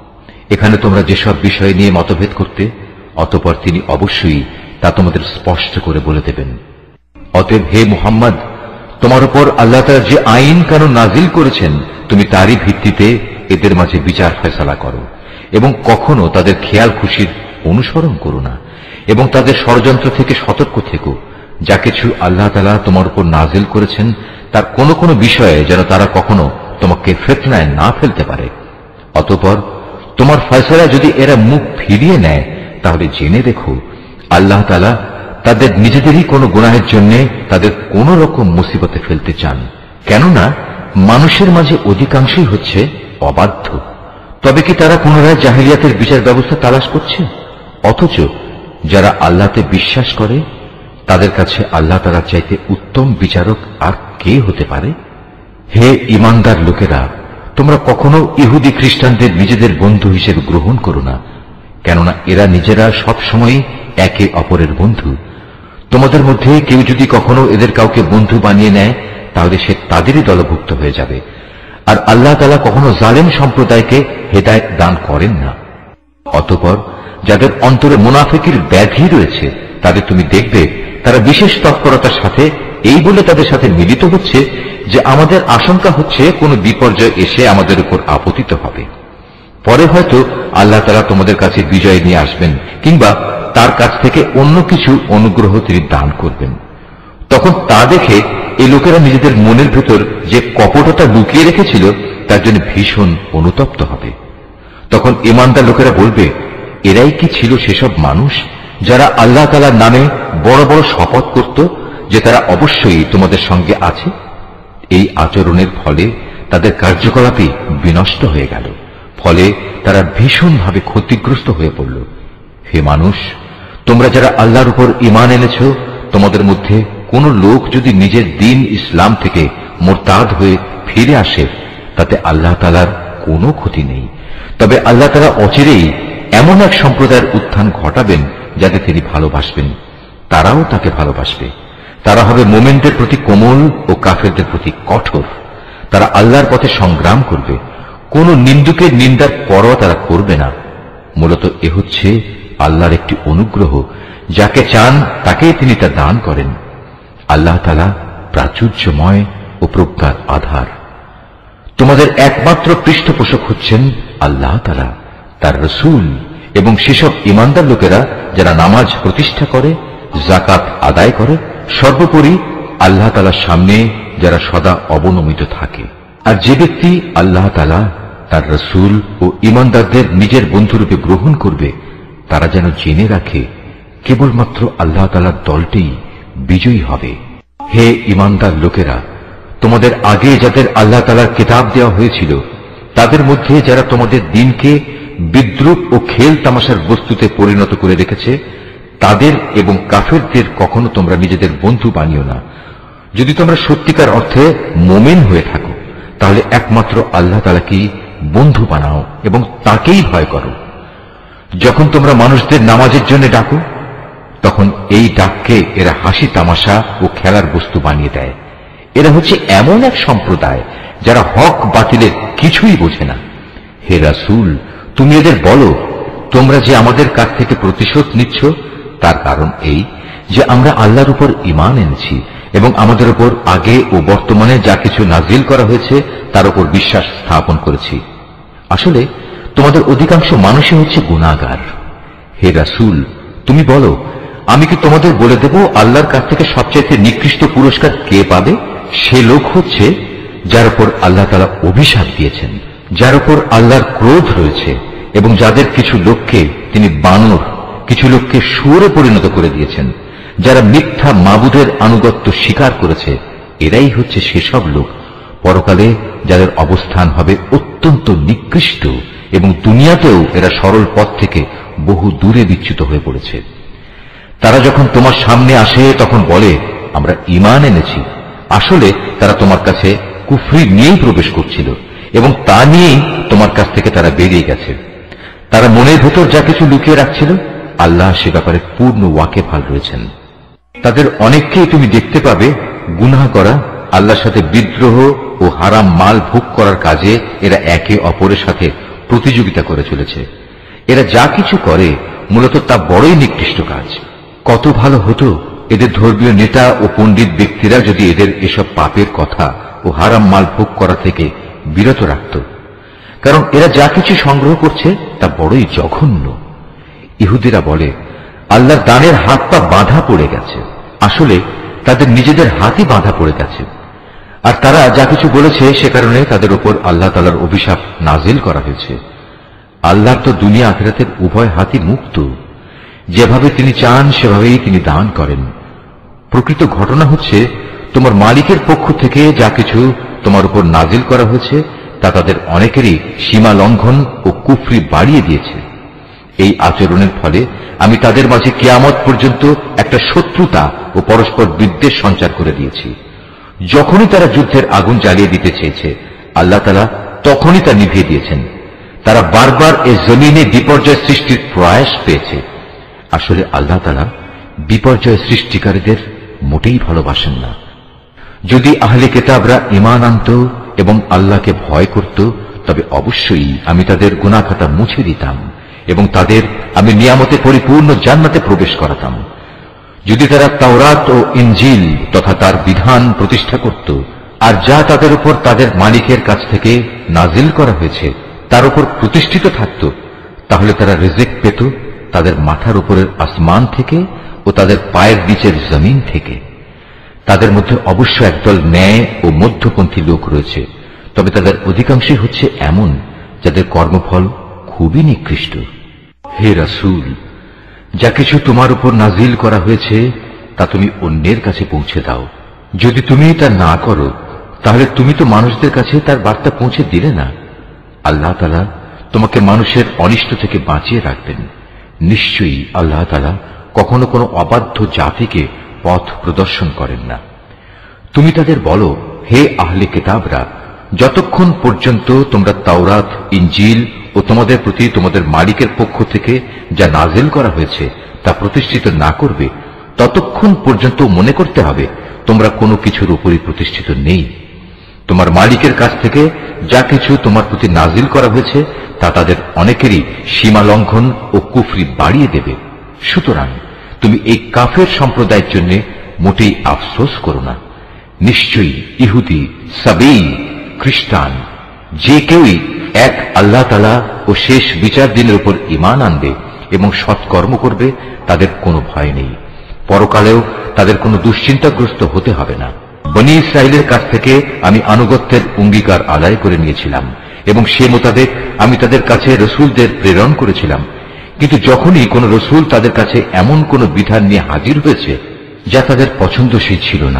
এখানে তোমরা যেসব বিষয় নিয়ে মতভেদ করতে, অতঃপর তিনি অবশ্যই তা তোমাদের স্পষ্ট করে বলে দেবেন। অতএব হে মুহাম্মদ, তোমার উপর আল্লাহ তাআলা যে আইন কানুন নাজিল করেছেন তুমি তারই ভিত্তিতে এদের মাঝে বিচার ফয়সালা করো, এবং কখনো তাদের খেয়াল খুশির অনুসরণ করো না, এবং তাদের ষড়যন্ত্র থেকে সতর্ক থেকো। যা কিছু আল্লাহ তাআলা তোমার উপর নাজিল করেছেন তার কোনো কোনো বিষয়ে যেন তারা কখনো তোমাকে ফিতনায় না ফেলতে পারে। অতঃপর তোমার ফয়সালা যদি এরা মুখ ফিরিয়ে নেয়, তাহলে জেনে রেখো আল্লাহ তাআলা তাদের নিজেদেরই কোনো গুনাহের জন্য তাদের কোন রকম মুসিবতে ফেলতে চান। কেননা মানুষের মাঝে অধিকাংশই হচ্ছে অবাধ্য। তবে কি তারা পুনরায় জাহেলিয়াতের বিচার ব্যবস্থা তালাশ করছে? অথচ যারা আল্লাহতে বিশ্বাস করে তাদের কাছে আল্লাহ তাআলা চাইতে উত্তম বিচারক আর কে হতে পারে? হে ঈমানদার লোকেরা, তোমরা কখনো ইহুদি খ্রিস্টানদের নিজেদের বন্ধু হিসেবে গ্রহণ করো না, কেননা এরা নিজেরা সব সময় একে অপরের বন্ধু। তোমাদের মধ্যে কেউ যদি কখনো এদের কাউকে বন্ধু বানিয়ে নেয়, তাহলে সে তাদেরই দলভুক্ত হয়ে যাবে। আর আল্লাহ তাআলা কখনো জালেম সম্প্রদায়কে হেদায়েত দান করেন না। অতঃপর যাদের অন্তরে মুনাফিকের ব্যাধি রয়েছে তাদের তুমি দেখবে তারা বিশেষ তৎপরতার সাথে এই বলে তাদের সাথে মিলিত হচ্ছে যে আমাদের আশঙ্কা হচ্ছে কোনো বিপর্যয় এসে আমাদের উপর আপতিত হবে। পরে হয়তো আল্লাহ তাআলা তোমাদের কাছে বিজয় নিয়ে আসবেন, কিংবা তার কাছ থেকে অন্য কিছু অনুগ্রহ তিনি দান করবেন। তখন তা দেখে এই লোকেরা নিজেদের মনের ভেতর যে কপটতা লুকিয়ে রেখেছিল তার জন্য ভীষণ অনুতপ্ত হবে। তখন ঈমানদার লোকেরা বলবে, এরাই কি ছিল সেসব মানুষ যারা আল্লাহ তাআলার নামে বড় বড় শপথ করত যে তারা অবশ্যই তোমাদের সঙ্গে আছে? এই আচরণের ফলে তাদের কার্যকলাপই বিনষ্ট হয়ে গেল, ফলে তারা ভীষণভাবে ক্ষতিগ্রস্ত হয়ে পড়ল। হে মানুষ, তোমরা যারা আল্লাহর উপর ঈমান এনেছ, তোমাদের মধ্যে কোন লোক যদি নিজের দিন ইসলাম থেকে মুরতাদ হয়ে ফিরে আসে, তাতে আল্লাহ তাআলার কোনো ক্ষতি নেই। তবে আল্লাহ তাআলা অচিরেই এমন এক সম্প্রদায়ের উত্থান ঘটাবেন যাকে তিনি ভালোবাসবেন, তারাও তাকে ভালোবাসবে। তারা হবে মুমিনদের প্রতি কোমল ও কাফেরদের প্রতি কঠোর। তারা আল্লাহর পথে সংগ্রাম করবে, কোন নিন্দুকের নিন্দার পরোয়া তারা করবে না। মূলত এ হচ্ছে আল্লাহর একটি অনুগ্রহ, যাকে চান তাকেই তিনি তা দান করেন। আল্লাহ তাআলা প্রাচুর্যময় ও প্রজ্ঞার আধার। তোমাদের একমাত্র পৃষ্ঠপোষক হচ্ছেন আল্লাহ তাআলা, তার রাসূল এবং সেসব ঈমানদার লোকেরা যারা নামাজ প্রতিষ্ঠা করে, যাকাত আদায় করে, সর্বোপরি আল্লাহ তাআলার সামনে যারা সদা অবনমিত থাকে। আর যে ব্যক্তি আল্লাহ তাআলা, তার রাসূল ও ঈমানদারদের নিজের বন্ধুরূপে গ্রহণ করবে, তারা যেন জেনে রাখে কেবলমাত্র আল্লাহ তাআলার দলটিই বিজয়ী হবে। হে ঈমানদার লোকেরা, তোমাদের আগে যাদের আল্লাহ তাআলার কিতাব দেওয়া হয়েছিল, তাদের মধ্যে যারা তোমাদের দিনকে বিদ্রূপ ও খেল তামাশার বস্তুতে পরিণত করে রেখেছে, তাদের এবং কাফেরদের কখনো তোমরা নিজেদের বন্ধু বানিও না। যদি তোমরা সত্যিকার অর্থে মুমিন হয়ে থাকো, তাহলে একমাত্র আল্লাহ তাআলাকেই বন্ধু বানাও এবং তাকেই ভয় করো। যখন তোমরা মানুষদের নামাজের জন্য ডাকো, তখন এই ডাককে এরা হাসি তামাশা ও খেলার বস্তু বানিয়ে দেয়। এরা হচ্ছে এমন এক সম্প্রদায় যারা হক বাতিলের কিছুই বোঝে না। হে রাসূল, তুমি এদের বলো, তোমরা যে আমাদের কাছ থেকে প্রতিশোধ নিচ্ছ, তার কারণ এই যে আমরা আল্লাহর উপর ঈমান এনেছি এবং আমাদের উপর আগে ও বর্তমানে যা কিছু নাজিল করা হয়েছে তার উপর বিশ্বাস স্থাপন করেছি। আসলে তোমাদের অধিকাংশ মানুষই হচ্ছে গুনাহগার। হে রাসূল, তুমি বলো, আমি কি তোমাদের বলে দেব আল্লাহর কাছ থেকে সবচাইতে নিকৃষ্ট পুরস্কার কে পাবে? সে লোক হচ্ছে যার উপর আল্লাহ তাআলা অভিশাপ দিয়েছেন, যার উপর আল্লাহর ক্রোধ রয়েছে এবং যাদের কিছু লোককে তিনি বানর, কিছু লোককে শুয়োরে পরিণত করে দিয়েছেন, যারা মিথ্যা মাবুদের আনুগত্য স্বীকার করেছে। এরাই হচ্ছে সেসব লোক পরকালে যাদের অবস্থান হবে অত্যন্ত নিকৃষ্ট এবং দুনিয়াতেও এরা সরল পথ থেকে বহু দূরে বিচ্যুত হয়ে পড়েছে। তারা যখন তোমার সামনে আসে তখন বলে, আমরা ঈমান এনেছি। আসলে তারা তোমার কাছে কুফরি নিয়েই প্রবেশ করছিল এবং তা নিয়েই তোমার কাছ থেকে তারা বেরিয়ে গেছে। তারা মনের ভেতর যা কিছু লুকিয়ে রাখছিল, আল্লাহ সে ব্যাপারে পূর্ণ ওয়াকিবহাল রয়েছেন। তাদের অনেককেই তুমি দেখতে পাবে গুনাহ করা, আল্লাহর সাথে বিদ্রোহ ও হারাম মাল ভোগ করার কাজে এরা একে অপরের সাথে প্রতিযোগিতা করে চলেছে। এরা যা কিছু করে মূলত তা বড়ই নিকৃষ্ট কাজ। কত ভালো হতো এদের ধর্মীয় নেতা ও পণ্ডিত ব্যক্তিরা যদি এদের এসব পাপের কথা ও হারাম মাল ভোগ করা থেকে বিরত রাখত, কারণ এরা যা কিছু সংগ্রহ করছে তা বড়ই জঘন্য। ইহুদিরা বলে, আল্লাহর দানের হাত পা বাঁধা পড়ে গেছে। আসলে তাদের নিজেদের হাতই বাঁধা পড়ে গেছে। আর তারা যা কিছু বলেছে সে কারণে তাদের উপর আল্লাহ তাআলার অভিশাপ নাজিল করা হয়েছে। আল্লাহ তো দুনিয়া আখিরাতের উভয় হাতই মুক্ত। যেভাবে তিনি চান সেভাবেই তিনি দান করেন। প্রকৃত ঘটনা হচ্ছে, তোমার মালিকের পক্ষ থেকে যা কিছু তোমার উপর নাজিল করা হয়েছে তা তাদের অনেকেরই সীমা লঙ্ঘন ও কুফরি বাড়িয়ে দিয়েছে। এই আচরণের ফলে আমি তাদের মাঝে কিয়ামত পর্যন্ত একটা শত্রুতা ও পরস্পর বিদ্বেষ সঞ্চার করে দিয়েছি। যখনই তারা যুদ্ধের আগুন জ্বালিয়ে দিতে চেয়েছে, আল্লাহ তাআলা তখনই তা নিভিয়ে দিয়েছেন। তারা বারবার এই জমিনে বিপর্যয় সৃষ্টির প্রয়াস পেয়েছে। আসলে আল্লাহ তাআলা বিপর্যয় সৃষ্টিকারীদের মোটেই ভালোবাসেন না। যদি আহলে কিতাবরা ঈমান আনত এবং আল্লাহকে ভয় করত, তবে অবশ্যই আমি তাদের গুনাহ খাতা মুছে দিতাম এবং তাদের আমি নিয়ামতে পরিপূর্ণ জান্নাতে প্রবেশ করাতাম। যদি তারা তাওরাত ও ইনজিল তথা তার বিধান প্রতিষ্ঠা করত, আর যা তাদের উপর তাদের মালিকের কাছ থেকে নাজিল করা হয়েছে তার উপর প্রতিষ্ঠিত থাকত, তাহলে তারা রিজিক পেত তাদের মাথার উপরের আসমান থেকে ও তাদের পায়ের নিচের জমিন থেকে। তাদের মধ্যে অবশ্য একদল ন্যায় ও মধ্যপন্থী লোক রয়েছে, তবে তাদের অধিকাংশই হচ্ছে এমন যাদের কর্মফল খুবই নিকৃষ্ট। হে রাসূল, যা কিছু তোমার উপর নাজিল করা হয়েছে তা তুমি অন্যের কাছে পৌঁছে দাও। যদি তুমি তা না করো তাহলে তুমি তো মানুষদের কাছে তার বার্তা পৌঁছে দিলে না। আল্লাহ তাআলা তোমাকে মানুষের অনিষ্ট থেকে বাঁচিয়ে রাখবেন। নিশ্চয়ই আল্লাহ তাআলা কখনো কোনো অবাধ্য জাতিকে পথ প্রদর্শন করেন না। তুমি তাদের বলো, হে আহলে কিতাবরা, যতক্ষণ পর্যন্ত তোমরা তাওরাত, ইনজিল ও তোমাদের প্রতি তোমাদের মালিকের পক্ষ থেকে যা নাজিল করা হয়েছে তা প্রতিষ্ঠিত না করবে, ততক্ষণ পর্যন্ত মনে করতে হবে তোমরা কোনো কিছুর উপরই প্রতিষ্ঠিত নেই। তোমার মালিকের কাছ থেকে যা কিছু তোমার প্রতি নাজিল করা হয়েছে তা তাদের অনেকেরই সীমা লঙ্ঘন ও কুফরি বাড়িয়ে দেবে। সুতরাং তুমি এই কাফের সম্প্রদায়ের জন্য মোটেই আফসোস করো না। নিশ্চয়ই ইহুদি, সাবেই, খ্রিস্টান যে কেউই এক আল্লাহ তাআলা ও শেষ বিচার দিনের উপর ঈমান আনবে এবং সৎকর্ম করবে তাদের কোনো ভয় নেই, পরকালেও তাদের কোনো দুশ্চিন্তাগ্রস্ত হতে হবে না। বনী ইসরাইলের কাছ থেকে আমি আনুগত্যের অঙ্গীকার আদায় করে নিয়েছিলাম এবং সে মোতাবেক আমি তাদের কাছে রসুলদের প্রেরণ করেছিলাম। কিন্তু যখনই কোন রসুল তাদের কাছে এমন কোন বিধান নিয়ে হাজির হয়েছে যা তাদের পছন্দসই ছিল না,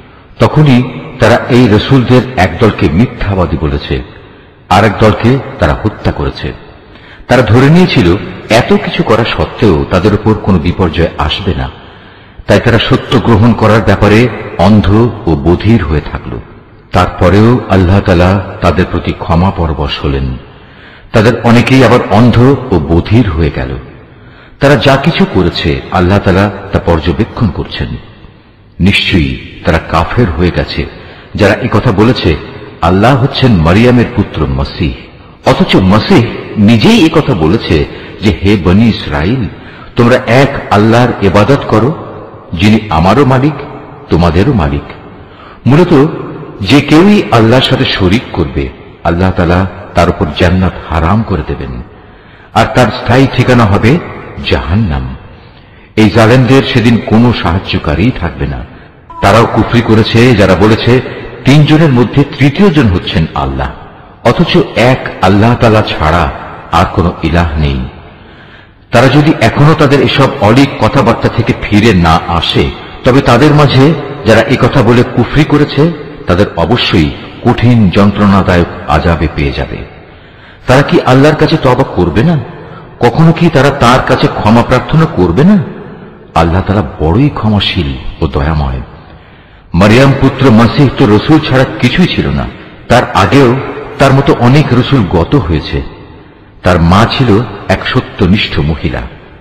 তখনই তারা এই রসুলদের একদলকে মিথ্যাবাদী বলেছে, আরেক দলকে তারা হত্যা করেছে। তারা ধরে নিয়েছিল এত কিছু করা সত্ত্বেও তাদের উপর কোনো বিপর্যয় আসবে না, তাই তারা সত্য গ্রহণ করার ব্যাপারে অন্ধ ও বধির হয়ে থাকল। তারপরেও আল্লাহ তাআলা তাদের প্রতি ক্ষমা পরবশ হলেন। তাদের অনেকেই আবার অন্ধ ও বধির হয়ে গেল। তারা যা কিছু করেছে আল্লাহ তাআলা তা পর্যবেক্ষণ করছেন। নিশ্চয়ই তারা কাফের হয়ে গেছে যারা একথা বলেছে আল্লাহ হচ্ছেন মারিয়ামের পুত্র মসীহ, অথচ মসীহ নিজেই একথা বলেছে যে, হে বনী ইসরাইল, তোমরা এক আল্লাহর ইবাদত করো, যিনি আমারও মালিক তোমাদেরও মালিক। মূলত যে কেউই আল্লাহর সাথে শরীক করবে আল্লাহ তাআলা তার উপর জান্নাত হারাম করে দেবেন, আর তার স্থায়ী ঠিকানা হবে জাহান্নাম। এই জালেমদের সেদিন কোনো সাহায্যকারী থাকবে না। তারাও কুফরি করেছে যারা বলেছে তিনজনের মধ্যে তৃতীয় জন হচ্ছেন আল্লাহ, অথচ এক আল্লাহ তাআলা ছাড়া আর কোনো ইলাহ নেই। তারা যদি এখনো তাদের এসব অলীক কথাবার্তা থেকে ফিরে না আসে, তবে তাদের মাঝে যারা একথা বলে কুফরি করেছে তাদের অবশ্যই কঠিন যন্ত্রণাদায়ক আযাবে পেয়ে যাবে। তারা কি আল্লাহর কাছে তওবা করবে না? কখনো কি তারা তার কাছে ক্ষমা প্রার্থনা করবে না? আল্লাহ তাআলা বড়ই ক্ষমাশীল ও দয়াময়। মারিয়াম পুত্র মসীহ তো রসুল ছাড়া কিছুই ছিল না। তার আগেও তার মতো অনেক রসুল গত হয়েছে। তার মা ছিল এক সত্যনিষ্ঠ মহিলা।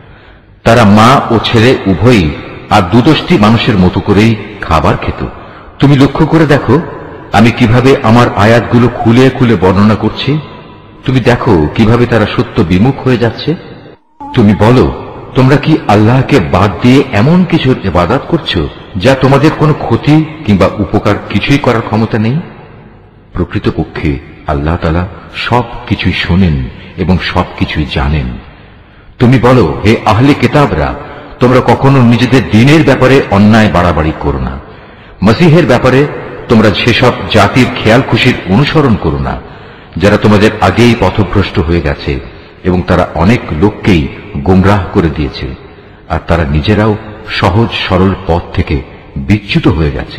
তারা মা ও ছেলে উভয়ই আর দুদষ্টি মানুষের মতো করেই খাবার খেত। তুমি লক্ষ্য করে দেখো আমি কিভাবে আমার আয়াতগুলো খুলে খুলে বর্ণনা করছি। তুমি দেখো কিভাবে তারা সত্য বিমুখ হয়ে যাচ্ছে। তুমি বলো, তোমরা কি আল্লাহকে বাদ দিয়ে এমন কিছুর ইবাদত করছো যা তোমাদের কোনো ক্ষতি কিংবা উপকার কিছুই করার ক্ষমতা নেই? প্রকৃতপক্ষে আল্লাহ তাআলা সব কিছুই শোনেন এবং সবকিছুই জানেন। তুমি বলো, হে আহলে কিতাবরা, তোমরা কখনো নিজেদের দ্বীনের ব্যাপারে অন্যায় বাড়াবাড়ি করো না। মসীহের ব্যাপারে তোমরা সেসব জাতির খেয়াল খুশির অনুসরণ করো না যারা তোমাদের আগেই পথভ্রষ্ট হয়ে গেছে এবং তারা অনেক লোককেই গোমরাহ করে দিয়েছে, আর তারা নিজেরাও সহজ সরল পথ থেকে বিচ্যুত হয়ে গেছে।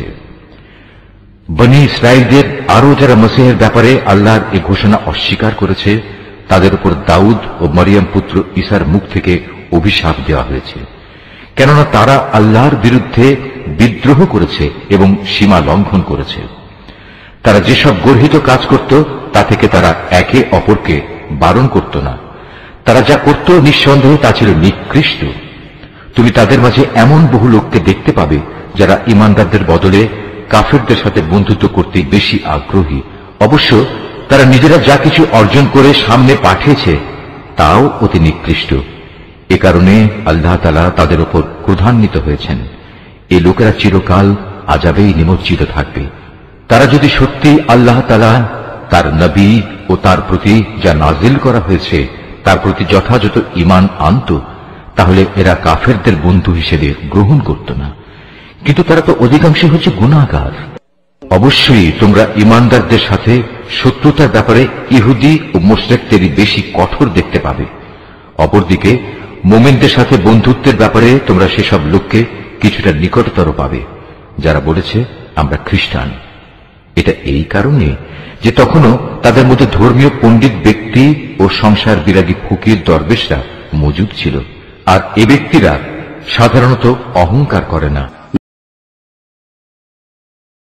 বনী ইসরাইলদের আরো যারা মসীহের ব্যাপারে আল্লাহর এই ঘোষণা অস্বীকার করেছে তাদের উপর দাউদ ও মরিয়ম পুত্র ঈসার মুখ থেকে অভিশাপ দেওয়া হয়েছে, কেননা তারা আল্লাহর বিরুদ্ধে বিদ্রোহ করেছে এবং সীমা লঙ্ঘন করেছে। তারা যেসব গর্হিত কাজ করত তা থেকে তারা একে অপরকে বারণ করত না। তারা যা করত নিঃসন্দেহে তা ছিল নিকৃষ্ট। তুমি তাদের মাঝে এমন বহু লোককে দেখতে পাবে যারা ঈমানদারদের বদলে কাফেরদের সাথে বন্ধুত্ব করতে বেশি আগ্রহী। অবশ্য তারা নিজেরা যা কিছু অর্জন করে সামনে পাঠিয়েছে তাও অতি নিকৃষ্ট। এ কারণে আল্লাহ তাআলা তাদের উপর ক্রোধান্বিত হয়েছেন। এই লোকেরা চিরকাল আযাবেই নিমজ্জিত থাকবে। তারা যদি সত্যি আল্লাহ তাআলা, তার নবী ও তার প্রতি যা নাজিল করা হয়েছে তার প্রতি যথাযথ ঈমান আনত, তাহলে এরা কাফেরদের বন্ধু হিসেবে গ্রহণ করত না। কিন্তু তারা তো অধিকাংশ হচ্ছে গুনাহগার। অবশ্যই তোমরা ইমানদারদের সাথে শত্রুতার ব্যাপারে ইহুদি ও মুশরিকদেরই বেশি কঠোর দেখতে পাবে। অপরদিকে মুমিনদের সাথে বন্ধুত্বের ব্যাপারে তোমরা সেসব লোককে কিছুটা নিকটতর পাবে যারা বলেছে আমরা খ্রিস্টান। এটা এই কারণে যে তখনও তাদের মধ্যে ধর্মীয় পণ্ডিত ব্যক্তি ও সংসার বিরাগী ফকির দরবেশরা মজুদ ছিল, আর এ ব্যক্তিরা সাধারণত অহংকার করে না।